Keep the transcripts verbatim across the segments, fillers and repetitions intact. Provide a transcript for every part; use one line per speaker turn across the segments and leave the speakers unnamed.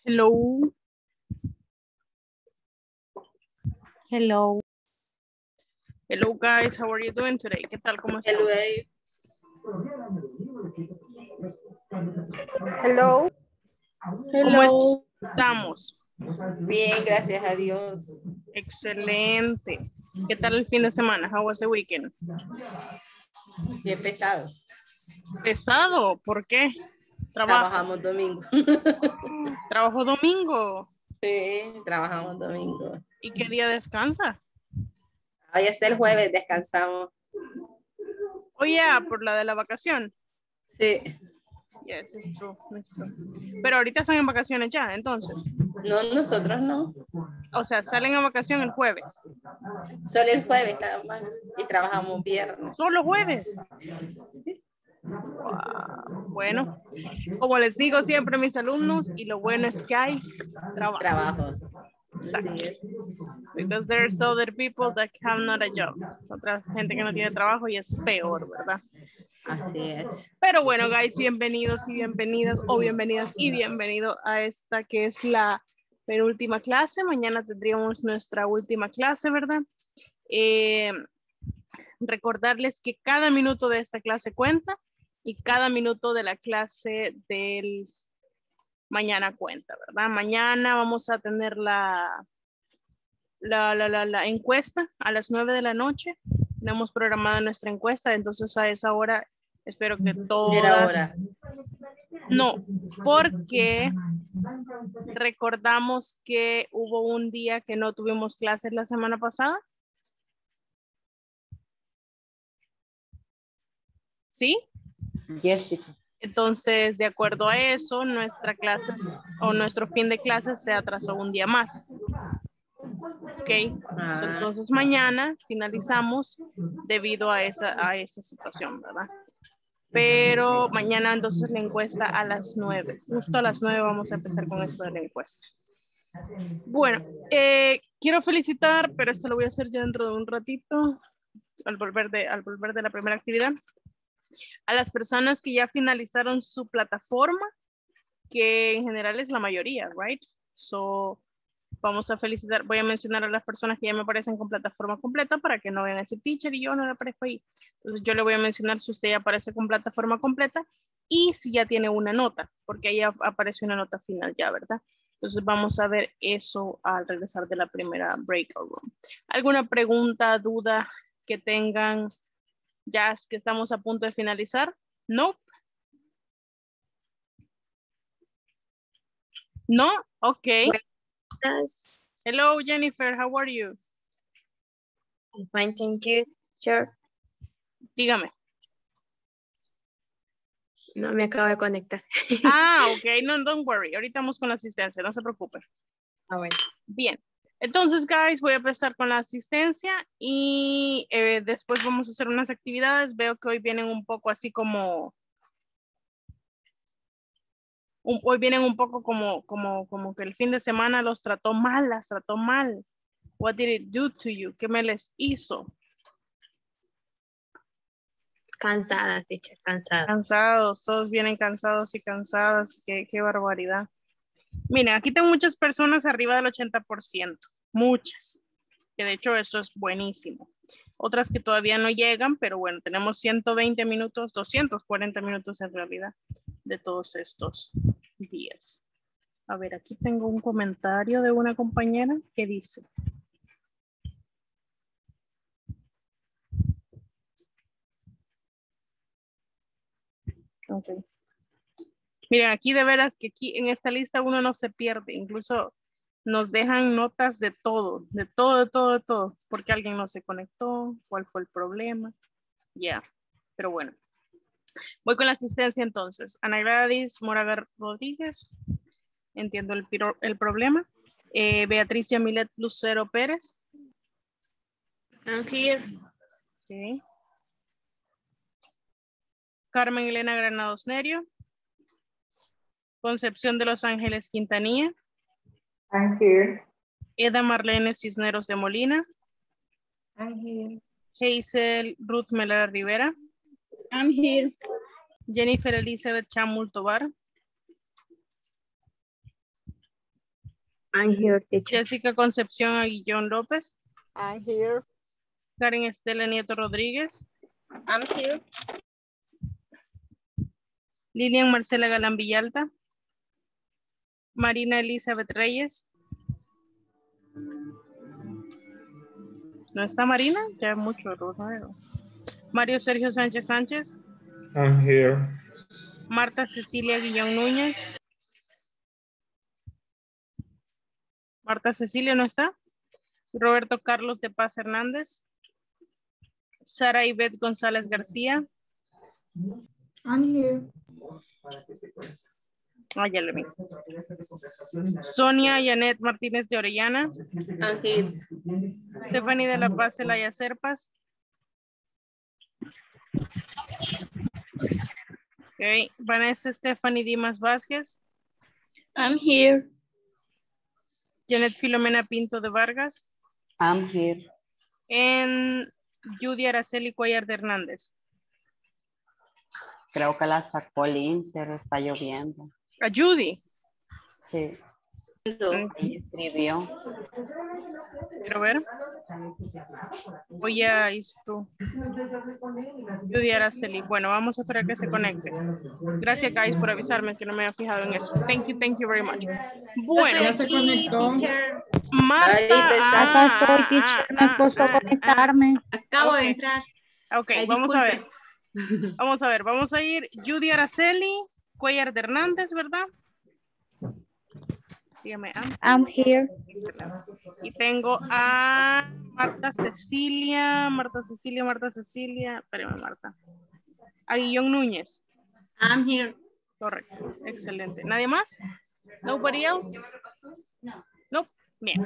Hello. Hello. Hello guys, how are you doing today? ¿Qué tal? ¿Cómo están?
Hello.
Hello.
¿Cómo
Hello.
estamos?
Bien, gracias a Dios.
Excelente. ¿Qué tal el fin de semana? How was the weekend?
Bien pesado.
Pesado, ¿por qué? Trabajo.
Trabajamos domingo.
Trabajo domingo.
Sí, trabajamos domingo.
¿Y qué día descansa?
Hoy es el jueves, descansamos.
Oye, oh, por la de la vacación.
Sí.
Yes, it's true, it's true. Pero ahorita están en vacaciones ya, entonces.
No, nosotros no.
O sea, salen a vacación el jueves.
Solo el jueves nada más. Y trabajamos viernes.
¿Solo jueves? Wow. Bueno, como les digo siempre a mis alumnos, y lo bueno es que hay trabajo.
Trabajos.
Exactly. Because there's other people that have not a job. Otra gente que no tiene trabajo y es peor, ¿verdad?
Así es.
Pero bueno, guys, bienvenidos y bienvenidas, o bienvenidas y bienvenido a esta que es la penúltima clase. Mañana tendríamos nuestra última clase, ¿verdad? Eh, recordarles que cada minuto de esta clase cuenta y cada minuto de la clase del mañana cuenta, ¿verdad? Mañana vamos a tener la, la, la, la, la encuesta a las nueve de la noche. Tenemos programada nuestra encuesta, entonces a esa hora espero que todas...
Era hora.
No, porque recordamos que hubo un día que no tuvimos clases la semana pasada. ¿Sí?
Yes.
Entonces, de acuerdo a eso, nuestra clase o nuestro fin de clases se atrasó un día más. Ok,
Ah.
entonces mañana finalizamos debido a esa, a esa situación, ¿verdad? Pero mañana entonces la encuesta a las nueve. Justo a las nueve vamos a empezar con esto de la encuesta. Bueno, eh, quiero felicitar, pero esto lo voy a hacer ya dentro de un ratito, al volver de, al volver de la primera actividad, a las personas que ya finalizaron su plataforma, que en general es la mayoría, right? So, vamos a felicitar, voy a mencionar a las personas que ya me aparecen con plataforma completa para que no vayan a decir teacher y yo no le aparezco ahí. Entonces yo le voy a mencionar si usted ya aparece con plataforma completa y si ya tiene una nota, porque ahí aparece una nota final ya, ¿verdad? Entonces vamos a ver eso al regresar de la primera breakout room. ¿Alguna pregunta, duda que tengan ya que estamos a punto de finalizar? No. No, ok.
Yes.
Hello, Jennifer, how are you?
I'm fine, thank you. Sure.
Dígame.
No me acabo de conectar.
Ah, ok, no, don't worry. Ahorita vamos con la asistencia, no se preocupe.
Ah, bueno.
Bien. Entonces, guys, voy a empezar con la asistencia y eh, después vamos a hacer unas actividades. Veo que hoy vienen un poco así como... Un, hoy vienen un poco como, como, como que el fin de semana los trató mal, las trató mal. What did it do to you? ¿Qué me les hizo?
Cansada, teacher, cansada.
Cansados, todos vienen cansados y cansadas. Qué, qué barbaridad. Miren, aquí tengo muchas personas arriba del ochenta por ciento. Muchas. Que de hecho eso es buenísimo. Otras que todavía no llegan, pero bueno, tenemos ciento veinte minutos, doscientos cuarenta minutos en realidad de todos estos días. A ver, aquí tengo un comentario de una compañera que dice... Okay. Miren, aquí de veras que aquí en esta lista uno no se pierde, incluso nos dejan notas de todo, de todo, de todo, de todo, porque alguien no se conectó, cuál fue el problema, ya, yeah. Pero bueno. Voy con la asistencia entonces. Ana Gladys Moraga Rodríguez, entiendo el, el problema. Eh, Beatriz Yamilet Lucero Pérez.
I'm here.
Okay. Carmen Elena Granados Nerio. Concepción de Los Ángeles Quintanilla.
I'm here.
Eda Marlene Cisneros de Molina.
I'm here.
Hazel Ruth Melara Rivera.
I'm here.
Jennifer Elizabeth Chamul Tobar.
I'm here, teacher.
Jessica Concepción Aguillón López.
I'm here.
Karen Estela Nieto Rodríguez.
I'm here.
Lilian Marcela Galán Villalta. Marina Elizabeth Reyes. ¿No está Marina? Ya mucho. ¿No? Mario Sergio Sánchez Sánchez.
I'm here.
Marta Cecilia Guillón Núñez. Marta Cecilia no está. Roberto Carlos de Paz Hernández. Sara Ivette González García.
I'm here.
Ah, ya le vi. Sonia Yanet Martínez de Orellana.
I'm here.
Stephanie de la Paz Celaya Serpas. Okay. Vanessa Stephanie Dimas Vázquez.
I'm here.
Janet Filomena Pinto de Vargas.
I'm here.
En Judy Araceli Cuellar de Hernández.
Creo que la sacó el Inter, está lloviendo.
A Judy.
Sí,
Okay.
escribió.
Quiero ver. Voy a esto. Judy Araceli. Bueno, vamos a esperar que se conecte. Gracias, guys, por avisarme que no me había fijado en eso. Thank you, thank you very much. Bueno.
Ya se conectó.
Marta.
Ahorita está.
Acá estoy, teacher, me
ah,
costó
ah,
conectarme.
Acabo
Ok.
de entrar.
Ok,
Ay,
vamos a
disculpe.
ver. Vamos a ver, vamos a ir Judy Araceli, Cuellar de Hernández, ¿verdad? Dígame. ah.
I'm here.
Y tengo a Marta Cecilia, Marta Cecilia, Marta Cecilia, espérame Marta. A Guillón Núñez.
I'm here.
Correcto, excelente. ¿Nadie más? Nobody else?
No.
No. Bien.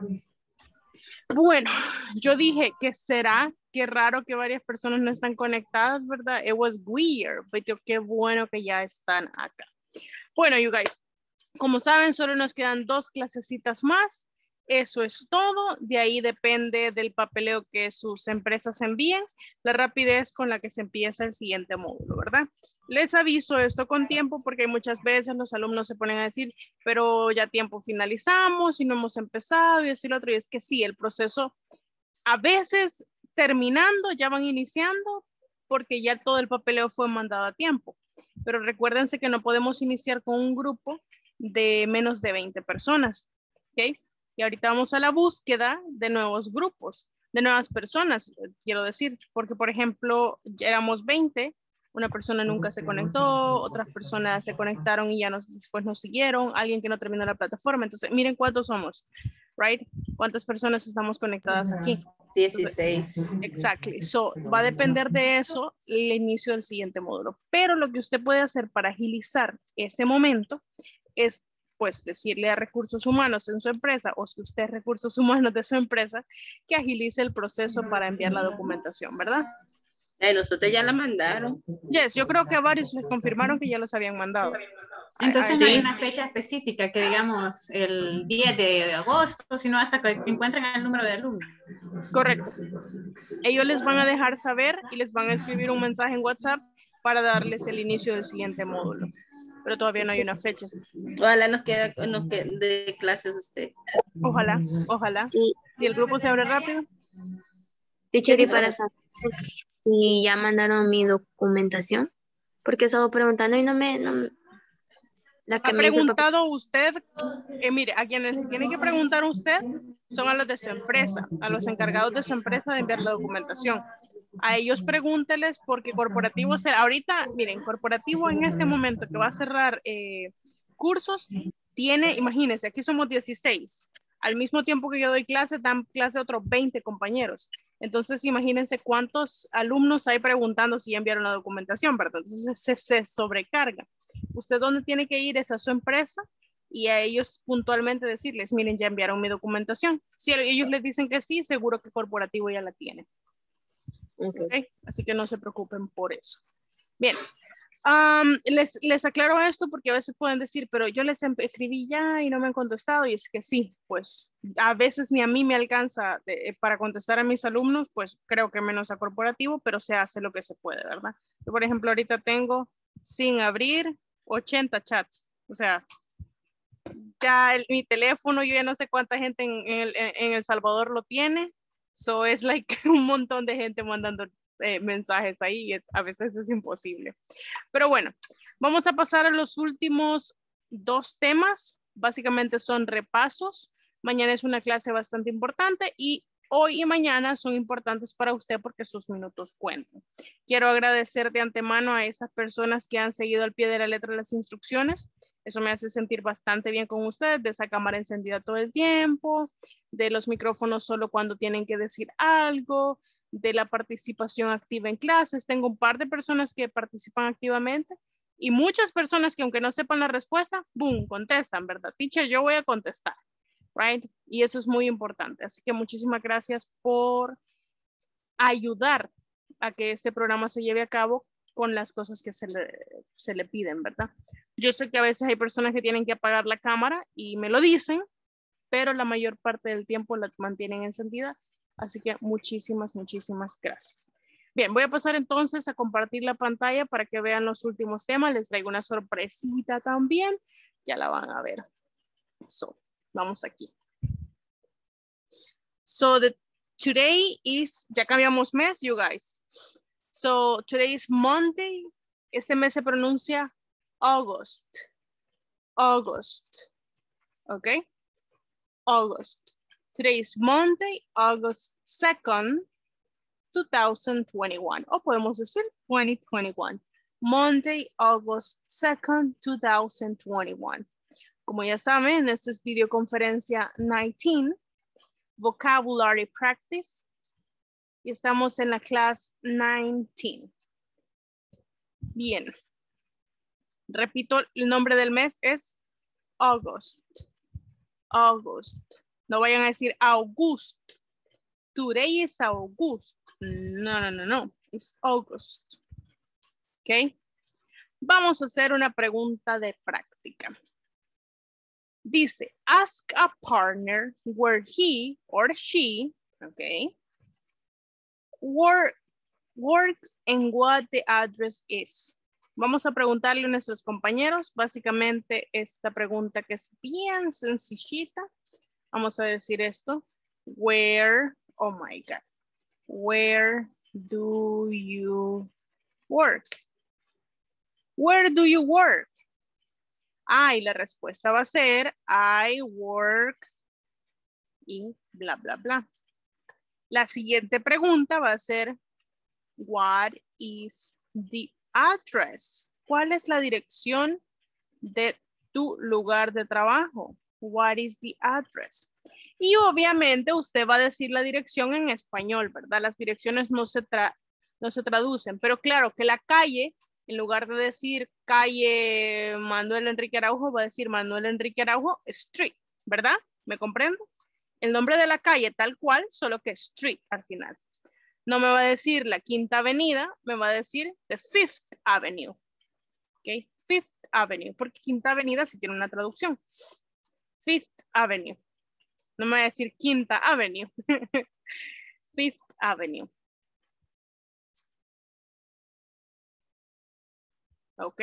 Bueno, yo dije que será, qué raro que varias personas no están conectadas, ¿verdad? It was weird, pero qué bueno que ya están acá. Bueno, you guys, como saben, solo nos quedan dos clasecitas más. Eso es todo. De ahí depende del papeleo que sus empresas envíen, la rapidez con la que se empieza el siguiente módulo, ¿verdad? Les aviso esto con tiempo porque hay muchas veces los alumnos se ponen a decir, pero ya tiempo finalizamos y no hemos empezado y así lo otro. Y es que sí, el proceso a veces terminando ya van iniciando porque ya todo el papeleo fue mandado a tiempo. Pero recuérdense que no podemos iniciar con un grupo de menos de veinte personas, ¿ok? Y ahorita vamos a la búsqueda de nuevos grupos, de nuevas personas, quiero decir, porque por ejemplo, ya éramos veinte, una persona nunca se conectó, otras personas se conectaron y ya nos, después nos siguieron, alguien que no terminó la plataforma, entonces miren cuántos somos, right? ¿Cuántas personas estamos conectadas aquí?
dieciséis.
Exactly. So, va a depender de eso el inicio del siguiente módulo. Pero lo que usted puede hacer para agilizar ese momento es, pues, decirle a recursos humanos en su empresa o si usted es recursos humanos de su empresa, que agilice el proceso para enviar la documentación, ¿verdad?
Eh, nosotros ya la mandaron.
Yes, yo creo que a varios les confirmaron que ya los habían mandado.
Entonces
Ah,
no hay
sí.
una fecha específica que digamos el diez de agosto, sino hasta que encuentren el número de alumnos.
Correcto. Ellos les van a dejar saber y les van a escribir un mensaje en WhatsApp para darles el inicio del siguiente módulo. Pero todavía no hay una fecha.
Ojalá nos quede, nos quede de clases usted.
Ojalá, ojalá.
Y,
¿Y el grupo se abre rápido?
teacher, y para saber si ya mandaron mi documentación, porque he estado preguntando y no me... No me- la que
¿Ha
me hizo el papel-
preguntado usted? Eh, mire, a quienes le tiene que preguntar usted son a los de su empresa, a los encargados de su empresa de enviar la documentación. A ellos pregúnteles porque corporativo, se, ahorita, miren, corporativo en este momento que va a cerrar eh, cursos, tiene, imagínense, aquí somos dieciséis. Al mismo tiempo que yo doy clase, dan clase otros veinte compañeros. Entonces, imagínense cuántos alumnos hay preguntando si ya enviaron la documentación, ¿verdad? Entonces, se, se sobrecarga. Usted donde tiene que ir es a su empresa y a ellos puntualmente decirles, miren, ya enviaron mi documentación. Si ellos les dicen que sí, seguro que corporativo ya la tiene.
Ok.
¿Okay? Así que no se preocupen por eso. Bien, um, les, les aclaro esto porque a veces pueden decir, pero yo les escribí ya y no me han contestado. Y es que sí, pues a veces ni a mí me alcanza de, para contestar a mis alumnos, pues creo que menos a corporativo, pero se hace lo que se puede, ¿verdad? Yo, por ejemplo, ahorita tengo sin abrir ochenta chats. O sea, ya el- mi teléfono, yo ya no sé cuánta gente en, en el, en El Salvador lo tiene. So es like un montón de gente mandando eh, mensajes ahí y es, a veces es imposible. Pero bueno, vamos a pasar a los últimos dos temas. Básicamente son repasos. Mañana es una clase bastante importante y hoy y mañana son importantes para usted porque sus minutos cuentan. Quiero agradecer de antemano a esas personas que han seguido al pie de la letra las instrucciones. Eso me hace sentir bastante bien con ustedes, de esa cámara encendida todo el tiempo, de los micrófonos solo cuando tienen que decir algo, de la participación activa en clases. Tengo un par de personas que participan activamente y muchas personas que aunque no sepan la respuesta, boom, contestan, ¿verdad? Teacher, yo voy a contestar, right? Y eso es muy importante. Así que muchísimas gracias por ayudar a que este programa se lleve a cabo con las cosas que se le, se le piden, ¿verdad? Yo sé que a veces hay personas que tienen que apagar la cámara y me lo dicen, pero la mayor parte del tiempo la mantienen encendida. Así que muchísimas, muchísimas gracias. Bien, voy a pasar entonces a compartir la pantalla para que vean los últimos temas. Les traigo una sorpresita también. Ya la van a ver. So, vamos aquí. So, the, today is, ya cambiamos mes, you guys. So, today is Monday. Este mes se pronuncia August. August. Okay? August. Today is Monday, August second, two thousand twenty-one. O podemos decir twenty twenty-one. Monday, August second, two thousand twenty-one. Como ya saben, esta es videoconferencia diecinueve, Vocabulary Practice. Y estamos en la clase diecinueve. Bien. Repito, el nombre del mes es August. August. No vayan a decir August. Today is August. No, no, no, no. It's August. Ok. Vamos a hacer una pregunta de práctica. Dice, ask a partner where he or she, okay, work, works and what the address is. Vamos a preguntarle a nuestros compañeros, básicamente esta pregunta que es bien sencillita. Vamos a decir esto. Where, oh my God, where do you work? Where do you work? Ah, y la respuesta va a ser I work y bla, bla, bla. La siguiente pregunta va a ser what is the address? ¿Cuál es la dirección de tu lugar de trabajo? What is the address? Y obviamente usted va a decir la dirección en español, ¿verdad? Las direcciones no se, tra no se traducen, pero claro que la calle, en lugar de decir calle Manuel Enrique Araujo, va a decir Manuel Enrique Araujo Street, ¿verdad? ¿Me comprendo? El nombre de la calle tal cual, solo que Street al final. No me va a decir la Quinta Avenida, me va a decir the Fifth Avenue. ¿Ok? Fifth Avenue, porque Quinta Avenida sí tiene una traducción. Fifth Avenue. No me va a decir Quinta Avenue. Fifth Avenue. ¿Ok?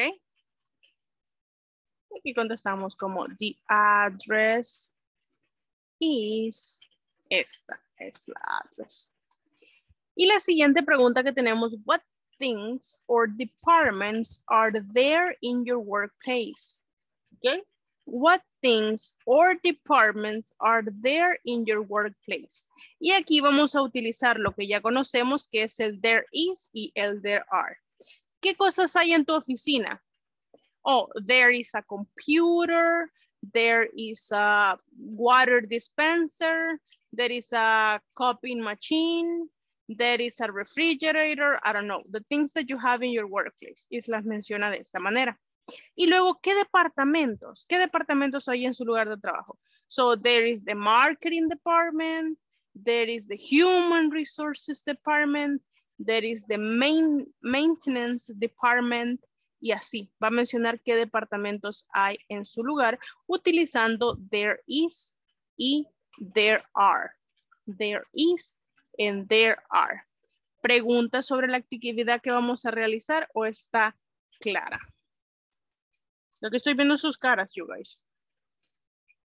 Aquí contestamos como the address is esta. Es la address. Y la siguiente pregunta que tenemos, what things or departments are there in your workplace? Okay. What things or departments are there in your workplace? Y aquí vamos a utilizar lo que ya conocemos, que es el there is y el there are. ¿Qué cosas hay en tu oficina? Oh, there is a computer, there is a water dispenser, there is a copying machine, there is a refrigerator, I don't know, the things that you have in your workplace. Y las menciona de esta manera. Y luego, ¿qué departamentos? ¿Qué departamentos hay en su lugar de trabajo? So, there is the marketing department, there is the human resources department, there is the main maintenance department, y así. Va a mencionar qué departamentos hay en su lugar utilizando there is y there are. There is and there are. ¿Preguntas sobre la actividad que vamos a realizar o está clara? Lo que estoy viendo sus caras, you guys.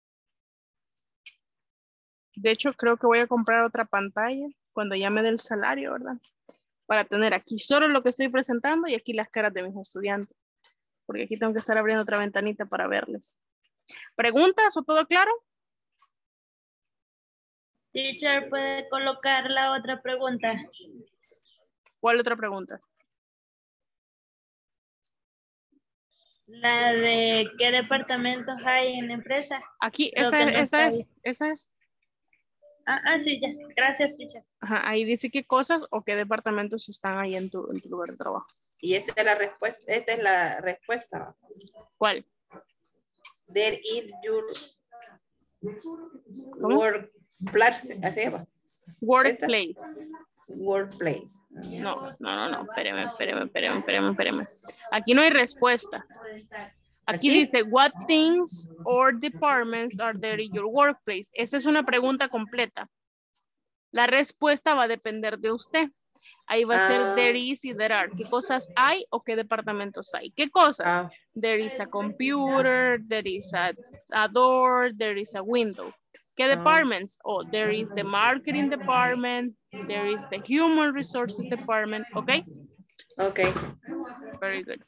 De hecho, creo que voy a comprar otra pantalla cuando ya me dé el salario, ¿verdad? Para tener aquí solo lo que estoy presentando y aquí las caras de mis estudiantes. Porque aquí tengo que estar abriendo otra ventanita para verles. ¿Preguntas o todo claro?
Teacher, ¿puede colocar la otra pregunta?
¿Cuál otra pregunta?
La de ¿qué departamentos hay en la empresa?
Aquí,
Creo
esa
que
es,
no
esa
está
es,
ahí.
esa es.
Ah, ah, sí, ya. Gracias, teacher.
Ajá, ahí dice qué cosas o qué departamentos están ahí en tu, en tu lugar de trabajo.
Y esa es la respuesta, esta es la respuesta.
¿Cuál?
There is your
¿Cómo?
workplace. Así va.
Workplace.
Workplace.
No, no, no, no, espéreme, espéreme, espéreme, espéreme, espéreme. Aquí no hay respuesta. Aquí,
¿Aquí?
dice, what things or departments are there in your workplace? Esa es una pregunta completa. La respuesta va a depender de usted. Ahí va a ser
Ah.
there is y there are. ¿Qué cosas hay o qué departamentos hay? ¿Qué cosas?
Ah.
There is a computer, there is a, a door, there is a window. ¿Qué
Ah.
departments? Oh, there is the marketing department, there is the human resources department, ¿ok?
Ok.
Very good.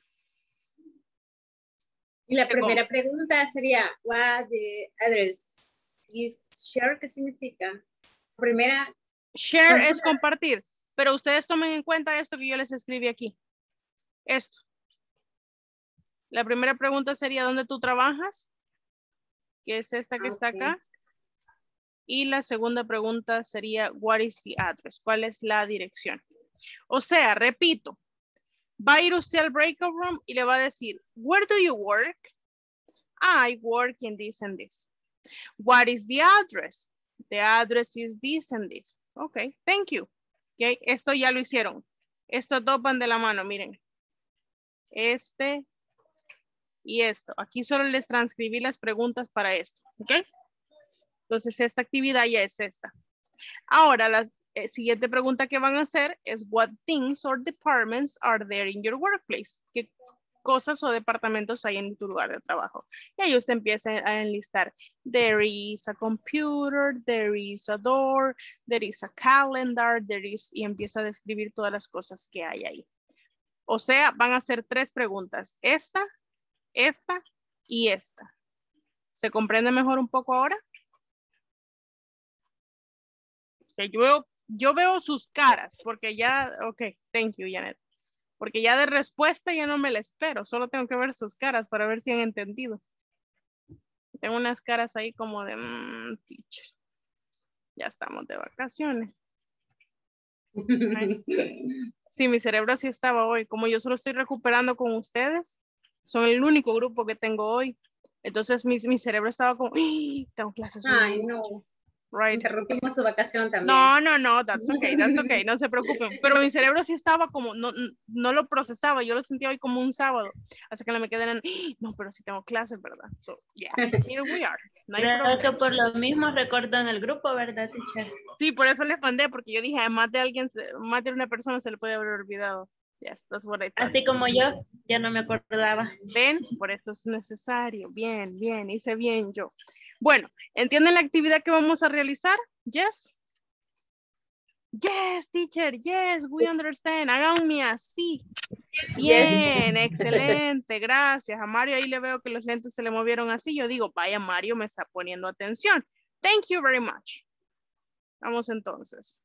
Y la
Segundo.
primera pregunta sería, what the address is share, ¿qué significa? Primera.
Share es compartir, pero ustedes tomen en cuenta esto que yo les escribí aquí. Esto. La primera pregunta sería, ¿dónde tú trabajas? Que es esta que está
Ok.
acá. Y la segunda pregunta sería, what is the address? ¿Cuál es la dirección? O sea, repito, va a ir usted al breakout room y le va a decir, where do you work? I work in this and this. What is the address? The address is this and this. Ok, thank you. Okay, esto ya lo hicieron. Estos dos van de la mano, miren. Este y esto. Aquí solo les transcribí las preguntas para esto. Ok. Entonces esta actividad ya es esta. Ahora la eh, siguiente pregunta que van a hacer es what things or departments are there in your workplace? ¿Qué cosas o departamentos hay en tu lugar de trabajo? Y ahí usted empieza a enlistar. There is a computer, there is a door, there is a calendar, there is, y empieza a describir todas las cosas que hay ahí. O sea, van a hacer tres preguntas. Esta, esta y esta. ¿Se comprende mejor un poco ahora? Okay, yo, veo, yo veo sus caras porque ya, ok, thank you, Janet. Porque ya de respuesta ya no me la espero, solo tengo que ver sus caras para ver si han entendido. Tengo unas caras ahí como de, mmm, teacher, ya estamos de vacaciones. Ay. Sí, mi cerebro sí estaba hoy, como yo solo estoy recuperando con ustedes, son el único grupo que tengo hoy. Entonces mi, mi cerebro estaba como, ¡ah! Tengo clases hoy.
Ay, no.
Right.
Interrumpimos su vacación también.
No, no, no, that's okay, that's okay, no se preocupen. Pero mi cerebro sí estaba como, no, no lo procesaba, yo lo sentía hoy como un sábado. Hasta que me quedé en, no, pero sí tengo clases, ¿verdad? So, yeah, here we are. No hay
Creo
problema.
que por lo mismo recordó en el grupo, ¿verdad, teacher?
Sí, por eso les mandé, porque yo dije, más de alguien, más de una persona se le puede haber olvidado. Yes, that's what I thought.
Así como yo, ya no me acordaba.
Ven, por esto es necesario. Bien, bien, hice bien yo. Bueno, ¿entienden la actividad que vamos a realizar? Yes. Yes, teacher, yes, we understand. Háganme así. Bien,
Yes.
excelente, gracias. A Mario ahí le veo que los lentes se le movieron así. Yo digo, vaya, Mario me está poniendo atención. Thank you very much. Vamos entonces.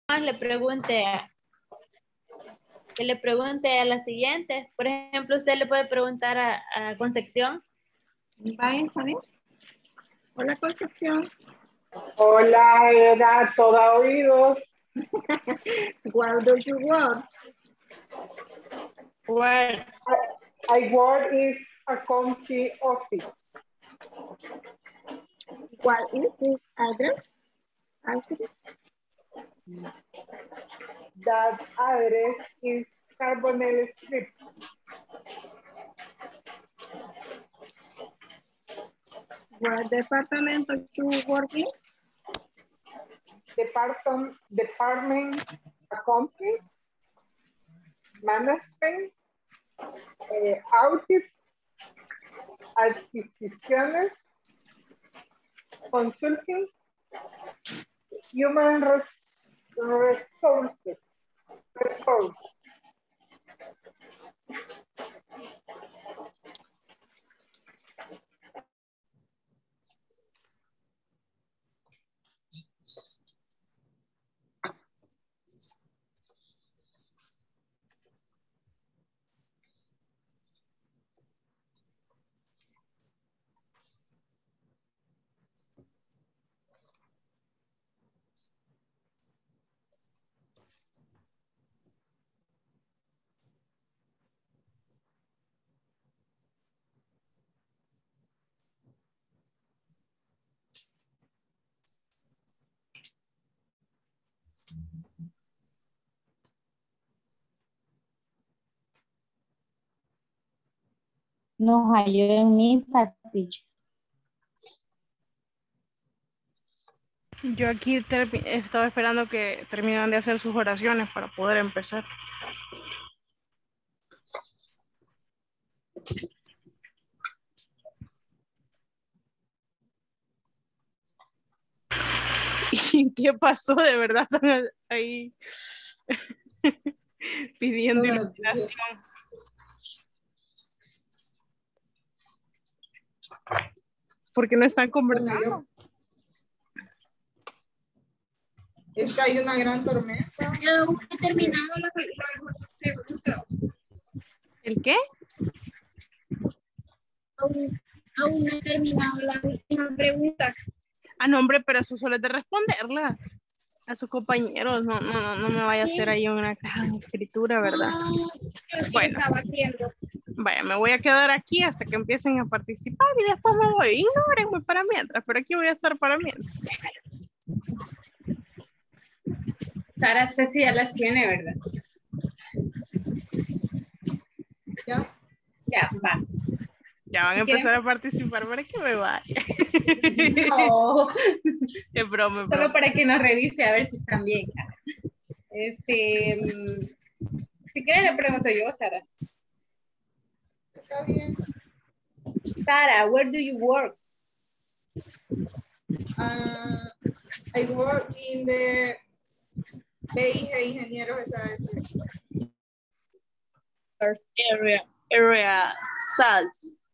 más le pregunte a, que le pregunte a la siguiente. Por ejemplo, usted le puede preguntar a, a Concepción.
Vaya, está bien. Hola, Concepción.
Hola, era toda oídos.
What do you want?
Where,
I work in a county office.
What is this address? Address?
That address is Carbonell Street.
What department you work in?
Department, department accounting, management, eh, audit, adquisiciones, consulting, human res- resources. resources.
Nos halló en misa, teacher.
Yo aquí termi- estaba esperando que terminaran de hacer sus oraciones para poder empezar. ¿Y qué pasó? De verdad están ahí pidiendo iluminación. Porque no están conversando.
Es que hay una gran tormenta.
Yo he terminado la pregunta.
¿El qué?
Aún, aún no he terminado la última pregunta.
Ah, no, hombre, pero eso solo es de responderlas a sus compañeros. No, no, no, no me vaya a hacer ahí una gran escritura, ¿verdad? Bueno,
Estaba haciendo.
vaya, me voy a quedar aquí hasta que empiecen a participar y después me voy. Ignórenme para mientras, pero aquí voy a estar para mientras.
Sara, esta sí ya las tiene, ¿verdad?
Ya.
Ya, va.
Ya van a
¿Quieren?
empezar a participar para que me vaya.
No,
Es broma, es
solo
broma.
para que nos revise a ver si están bien. Este, mm, si quieren le pregunto yo, Sara.
Está bien.
Sara, where do you work?
Uh, I work in the B I G Ingenieros S A S.
area, area south.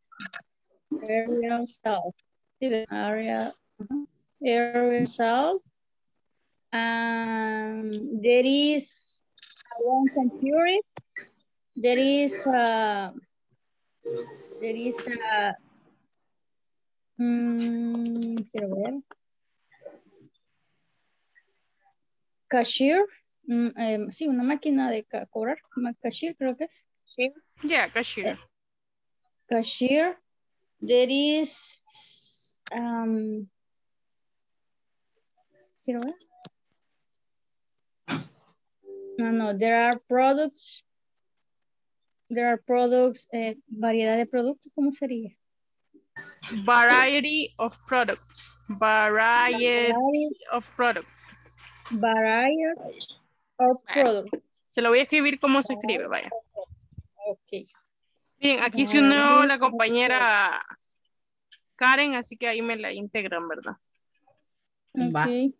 Area south. Area, uh-huh. Area south. Um, there is one computer. There is a, there is a, um, quiero ver. Cashier. Mm, eh, sí, una máquina de ca cobrar. Cashier creo que es. Sí.
Yeah, cashier.
Cashier. There is um quiero ver. No, no, there are products. There are products, eh, variedad de productos, ¿cómo sería?
Variety of products. Variety of products.
Variety of products.
Se lo voy a escribir como se escribe, vaya.
Ok.
Bien, aquí se unió la compañera Karen, así que ahí me la integran, ¿verdad?
Ok.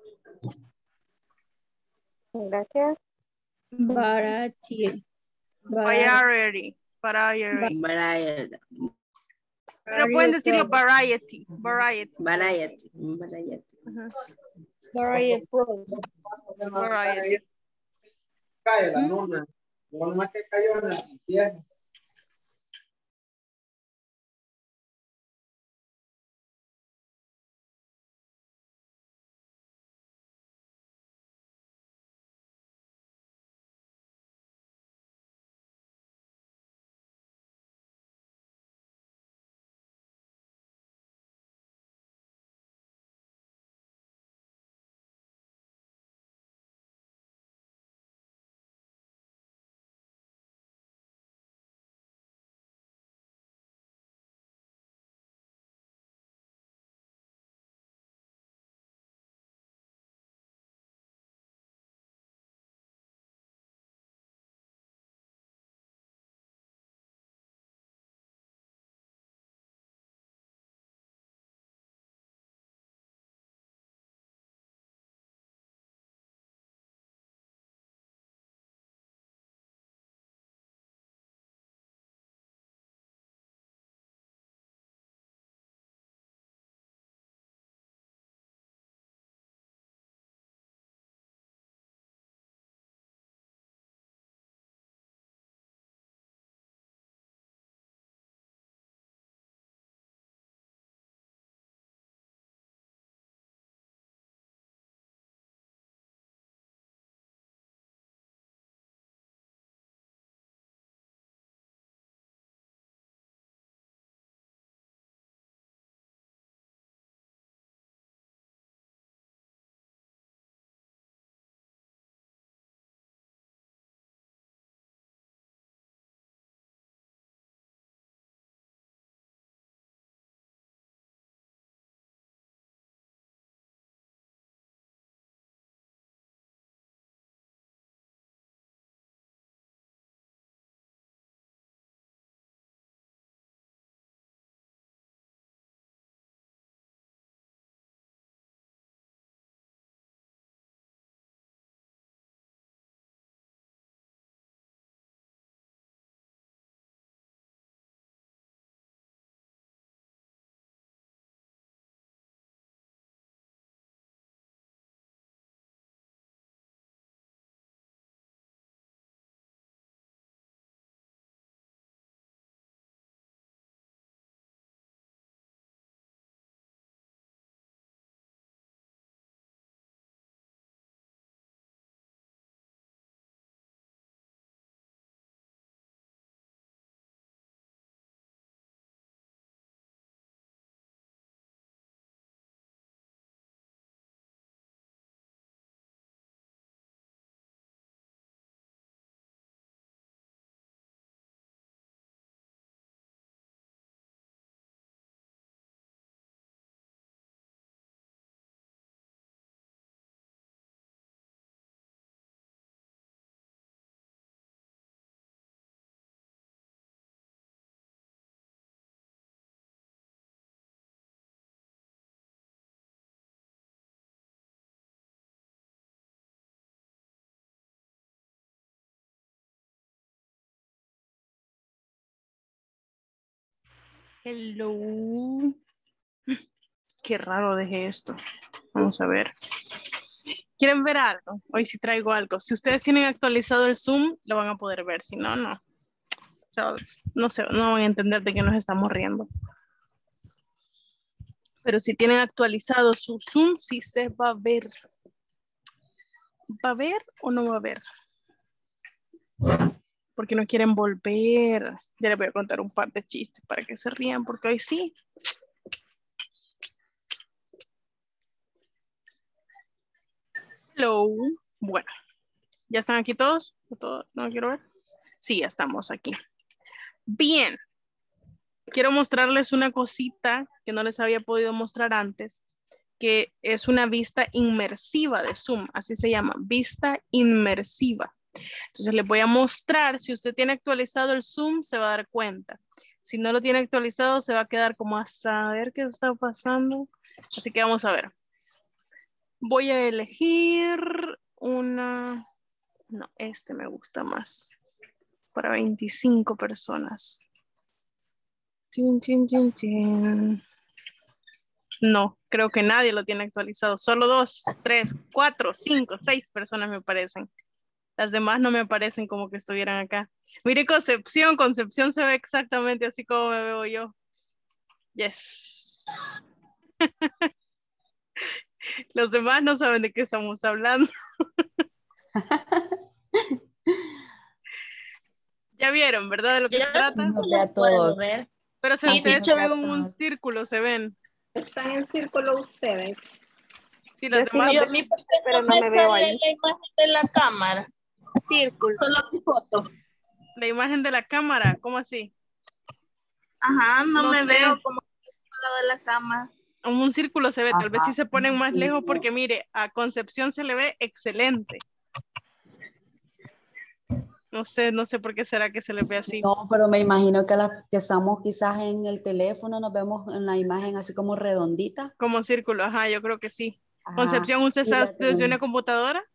Gracias.
Variety.
Variety. Variety.
Variety.
Pero pueden decirlo variety. Variety.
Variety. Variety.
Ajá.
Variety products.
Variety.
Cae la luna. Lo más que cayó en el infierno.
Hello. Qué raro dejé esto. Vamos a ver. ¿Quieren ver algo? Hoy sí traigo algo. Si ustedes tienen actualizado el Zoom, lo van a poder ver. Si no, no. O sea, no sé, no van a entender de qué nos estamos riendo. Pero si tienen actualizado su Zoom, sí se va a ver. ¿Va a ver o no va a ver? Porque no quieren volver. Ya les voy a contar un par de chistes para que se rían, porque hoy sí. Hello. Bueno, ¿ya están aquí todos? ¿Todo? ¿No quiero ver? Sí, ya estamos aquí. Bien. Quiero mostrarles una cosita que no les había podido mostrar antes, que es una vista inmersiva de Zoom, así se llama, vista inmersiva. Entonces les voy a mostrar, si usted tiene actualizado el Zoom, se va a dar cuenta. Si no lo tiene actualizado, se va a quedar como a saber qué está pasando. Así que vamos a ver. Voy a elegir una, no, este me gusta más, para veinticinco personas. Chin, chin, chin, chin. No, creo que nadie lo tiene actualizado. Solo dos, tres, cuatro, cinco, seis personas me aparecen. Las demás no me aparecen como que estuvieran acá. Mire Concepción, Concepción se ve exactamente así como me veo yo. Yes. Los demás no saben de qué estamos hablando. Ya vieron, ¿verdad? De lo que
Yo
se trata.
Nos ve a
puedo
todos.
ver.
Pero se,
Sí,
se,
teacher.
se ven en un círculo, se ven.
Están en círculo ustedes.
Sí, las
Yo sí
demás.
lo
ven.
veo, a mí porque pero no me veo ahí.
La imagen de la cámara.
Círculo.
Solo tu foto.
La imagen de la cámara, ¿cómo así?
Ajá, no,
No
me
sé.
veo como al lado de la cámara.
En un círculo se ve, tal vez
Ajá.
si se ponen más lejos porque mire, a Concepción se le ve excelente. No sé, no sé por qué será que se le ve así.
No, pero me imagino que las que estamos quizás en el teléfono, nos vemos en la imagen así como redondita.
Como círculo, ajá, yo creo que sí.
Ajá.
Concepción, ¿usted
Y
está
la tenemos-
desde una computadora?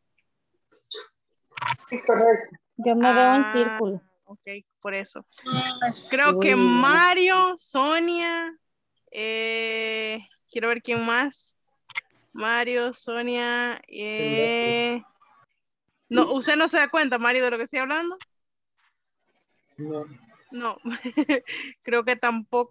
Sí, correcto.
Yo me veo en
Ah,
círculo.
ok, por eso. Creo que
Uy, no.
Mario, Sonia, eh, quiero ver quién más. Mario, Sonia, eh, no, ¿usted no se da cuenta, Mario, de lo que estoy hablando?
No.
No, creo que tampoco.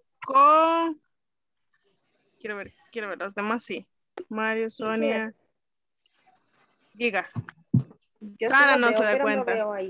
Quiero ver, quiero ver, los demás sí. Mario, Sonia. Diga.
Yo
Sara
sí lo
no
veo,
se da
pero
cuenta.
no veo ahí.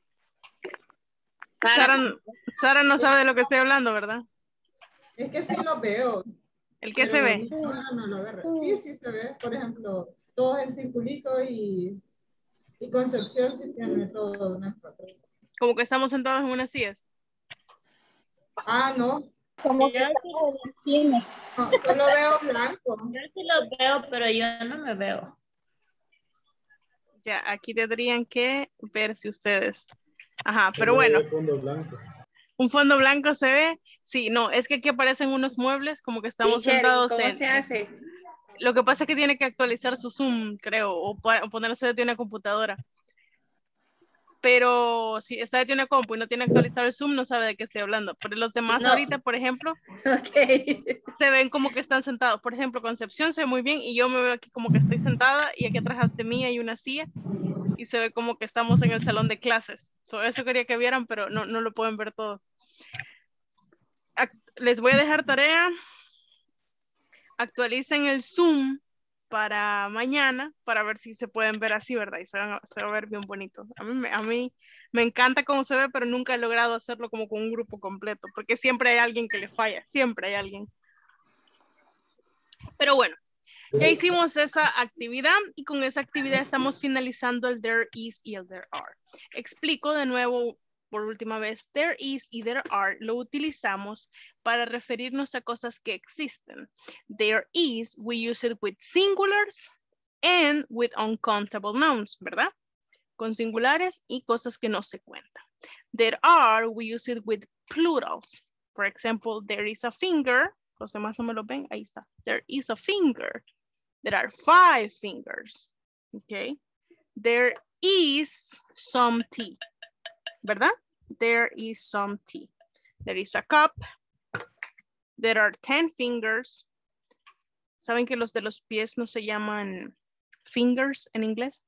Sara, Sara no sabe de lo que estoy hablando, ¿verdad?
Es que sí lo veo.
¿El qué
pero
se ve?
mi cámara no lo agarra. Sí, sí se ve. Por ejemplo, todos en circulito y, y Concepción sí tiene todo una foto.
Como que estamos sentados en unas sillas.
Ah, no.
Como
Yo
que
sí,
estamos en el cine.
No, solo veo blanco.
yo sí lo veo, pero yo no me veo.
Ya, aquí tendrían que ver si ustedes. Ajá, pero bueno.
Fondo blanco.
Un fondo blanco se ve. Sí, no, es que aquí aparecen unos muebles como que estamos
Teacher, ¿y
sentados
cómo
en.
se hace?
Lo que pasa es que tiene que actualizar su Zoom, creo, o, pa- o ponerse desde una computadora. Pero si está desde una compu y no tiene actualizado el Zoom, no sabe de qué estoy hablando. Pero los demás
No.
ahorita, por ejemplo,
Ok.
se ven como que están sentados. Por ejemplo, Concepción se ve muy bien y yo me veo aquí como que estoy sentada y aquí atrás de mí hay una silla y se ve como que estamos en el salón de clases. So, eso quería que vieran, pero no, no lo pueden ver todos. Act- les voy a dejar tarea. Actualicen el Zoom para mañana para ver si se pueden ver así, ¿verdad? Y se, van a, se va a ver bien bonito. A mí, me, a mí me encanta cómo se ve, pero nunca he logrado hacerlo como con un grupo completo, porque siempre hay alguien que le falla, siempre hay alguien. Pero bueno, ya hicimos esa actividad y con esa actividad estamos finalizando el there is y el there are. Explico de nuevo por última vez, there is y there are lo utilizamos para referirnos a cosas que existen. There is, we use it with singulars and with uncountable nouns, ¿verdad? Con singulares y cosas que no se cuentan. There are, we use it with plurals. For example, there is a finger. Los demás no me lo ven, ahí está. There is a finger. There are five fingers. Okay. There is some tea. ¿Verdad? There is some tea. There is a cup. There are ten fingers. ¿Saben que los de los pies no se llaman fingers en inglés?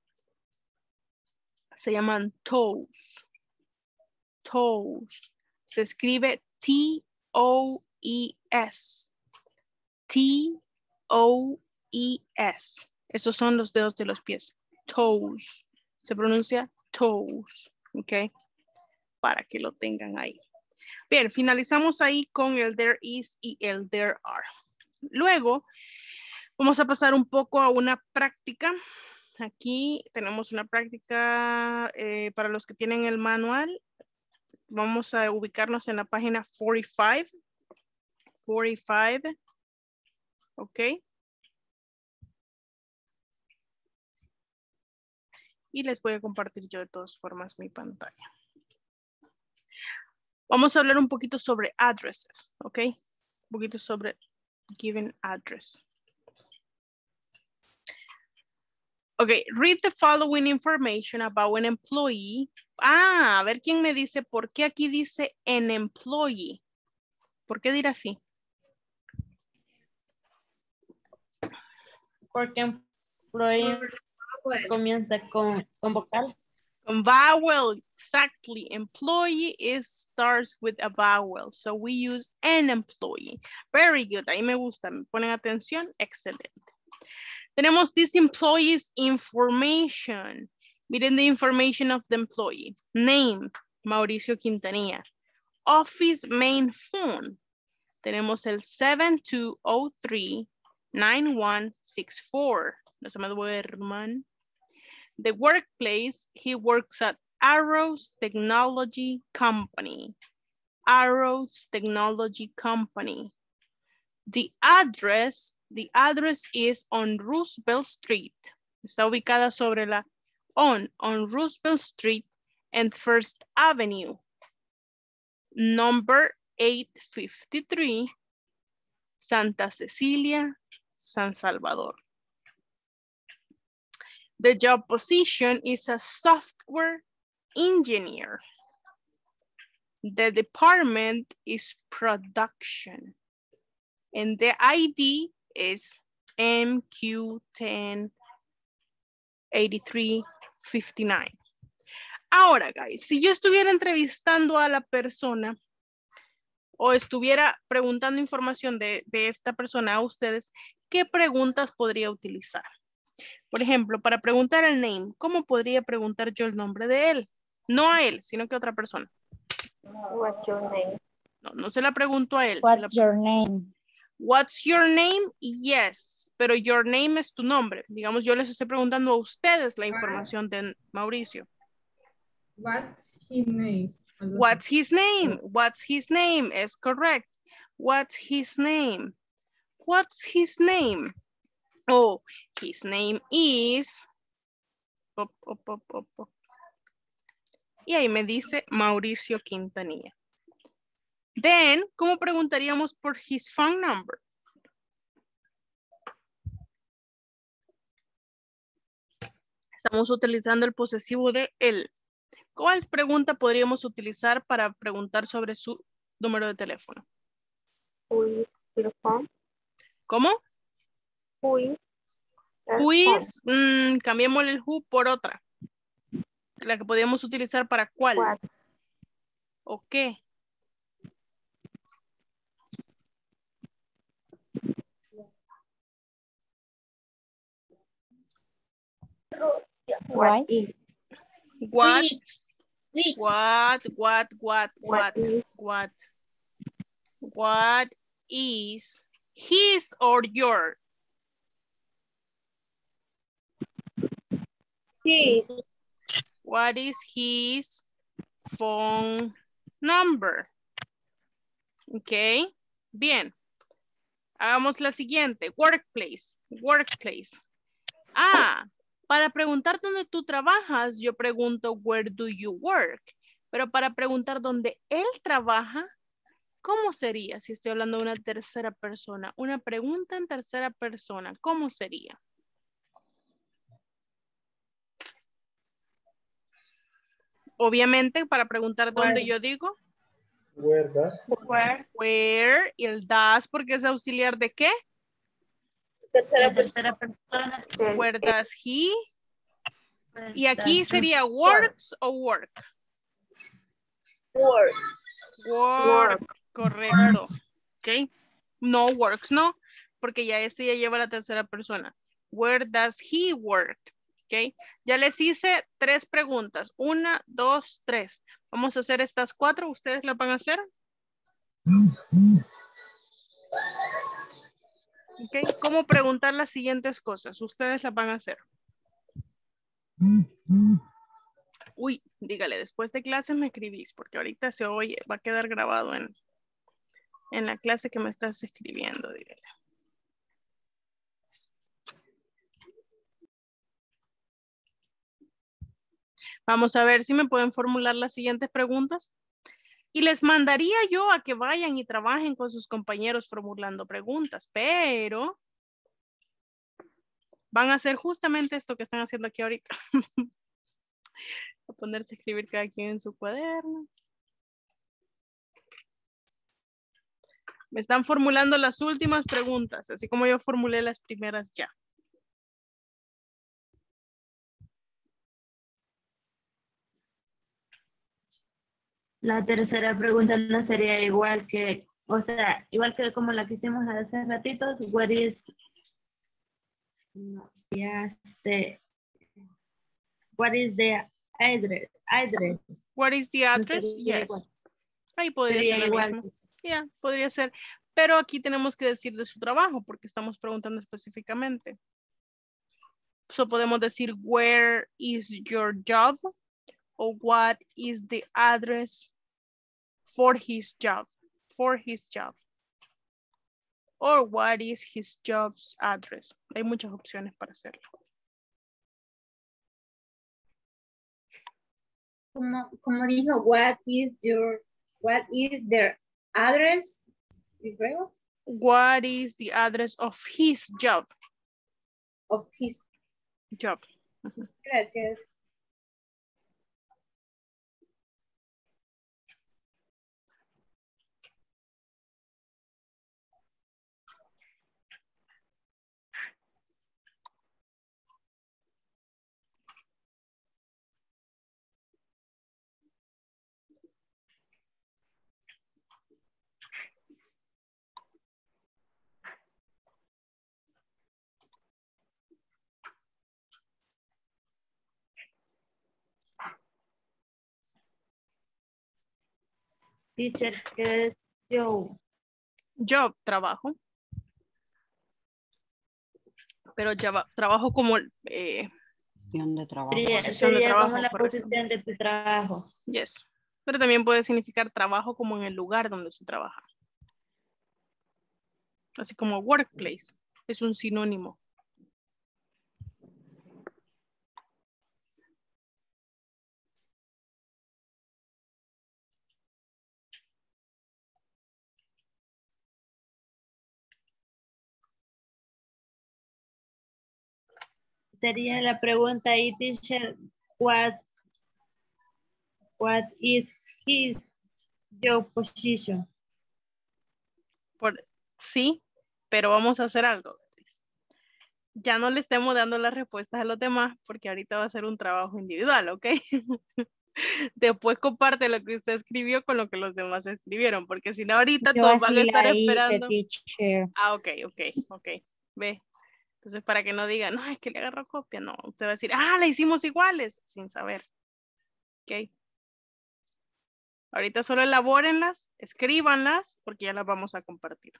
Se llaman toes. Toes. Se escribe T O E S. T O E S. Esos son los dedos de los pies. Toes. Se pronuncia toes. ¿Ok? Para que lo tengan ahí. Bien, finalizamos ahí con el there is y el there are. Luego, vamos a pasar un poco a una práctica. Aquí tenemos una práctica eh, para los que tienen el manual. Vamos a ubicarnos en la página cuarenta y cinco. cuarenta y cinco. Ok. Y les voy a compartir yo de todas formas mi pantalla. Vamos a hablar un poquito sobre addresses, ¿ok? Un poquito sobre given address. Okay, read the following information about an employee. Ah, a ver quién me dice por qué aquí dice an employee. ¿Por qué dirá así?
Porque employee comienza con, con vocal.
Con vowel, exactly. Employee is starts with a vowel. So we use an employee. Very good. Ahí me gusta. Me ponen atención. Excelente. Tenemos this employee's information. Miren the information of the employee. Name, Mauricio Quintanilla. Office main phone. Tenemos el seven two zero three nine one six four. No se me duerman. The workplace, he works at Arrows Technology Company. Arrows Technology Company. The address, the address is on Roosevelt Street. Está ubicada sobre la, on, on Roosevelt Street and First Avenue. Number eight fifty-three, Santa Cecilia, San Salvador. The job position is a software engineer. The department is production. And the I D is M Q ten eighty-three fifty-nine. Ahora, guys, si yo estuviera entrevistando a la persona o estuviera preguntando información de, de esta persona a ustedes, ¿qué preguntas podría utilizar? Por ejemplo, para preguntar el name, ¿cómo podría preguntar yo el nombre de él? No a él, sino que a otra persona.
What's your name?
No, no se la pregunto a él.
What's your name?
What's your name? Yes, pero your name es tu nombre. Digamos, yo les estoy preguntando a ustedes la información de Mauricio.
What's his name?
What's his name? What's his name? Es correct. What's his name? What's his name? Oh, his name is... Up, up, up, up, up. Y ahí me dice Mauricio Quintanilla. Then, ¿cómo preguntaríamos por his phone number? Estamos utilizando el posesivo de él. ¿Cuál pregunta podríamos utilizar para preguntar sobre su número de teléfono?
Who is your phone?
¿Cómo?
Who is your
Who is, mm, cambiémosle el who por otra. La que podríamos utilizar para cuál.
What?
¿O qué?
What is?
What?
Which? Which?
What, what, what,
What
what,
is?
what, what is his or your?
His.
What is his phone number? Ok, bien. Hagamos la siguiente, workplace, workplace. Ah, para preguntar dónde tú trabajas, yo pregunto, where do you work? Pero para preguntar dónde él trabaja, ¿cómo sería si estoy hablando de una tercera persona? Una pregunta en tercera persona, ¿cómo sería? Obviamente, para preguntar dónde yo digo.
Where does?
Where.
Where, y el does, porque es auxiliar de qué?
Tercera, tercera persona.
Where does he?
Where
Y aquí
does
sería works o work.
Work.
Work, correcto. Ok. No works, no, porque ya este ya lleva la tercera persona. Where does he work? Ok. Ya les hice tres preguntas. Una, dos, tres. Vamos a hacer estas cuatro. ¿Ustedes las van a hacer? Okay. ¿Cómo preguntar las siguientes cosas? Ustedes las van a hacer. Uy, dígale, después de clase me escribís, porque ahorita se oye, va a quedar grabado en, en la clase que me estás escribiendo, dígale. Vamos a ver si me pueden formular las siguientes preguntas. Y les mandaría yo a que vayan y trabajen con sus compañeros formulando preguntas, pero van a hacer justamente esto que están haciendo aquí ahorita. A ponerse a escribir cada quien en su cuaderno. Me están formulando las últimas preguntas, así como yo formulé las primeras ya.
La tercera pregunta no sería igual que, o sea, igual que como la que hicimos hace ratito, what is, no, ya este, what is the address? address.
What is the
No
address?
sería
Yes.
igual.
Ahí podría
Sería
ser lo
igual.
mismo. Ya, podría ser. Pero aquí tenemos que decir de su trabajo porque estamos preguntando específicamente. So podemos decir, where is your job? O what is the address for his job? For his job. Or what is his job's address? Hay muchas opciones para hacerlo.
Como, como dijo, what is your, what is their address? ¿Y luego?
What is the address of his job?
Of his.
Job.
Gracias.
Teacher, ¿qué es yo?
Job, trabajo. Pero ya trabajo como eh,
Posición de trabajo.
Sería,
posición de
sería
trabajo,
como la
correcto.
posición de tu trabajo.
Yes. Pero también puede significar trabajo como en el lugar donde se trabaja. Así como workplace. Es un sinónimo.
Sería la pregunta ahí, teacher, what, what is his job position?
Por, sí, pero vamos a hacer algo. Ya no le estemos dando las respuestas a los demás porque ahorita va a ser un trabajo individual, ¿ok? Después comparte lo que usted escribió con lo que los demás escribieron, porque si no ahorita
Yo
todos van a
así
estar
la hice,
esperando.
teacher.
Ah, ok, ok, ok. Ve. Entonces, para que no digan, no, es que le agarró copia. No, usted va a decir, ah, la hicimos iguales, sin saber. Ok. Ahorita solo elabórenlas, escríbanlas, porque ya las vamos a compartir.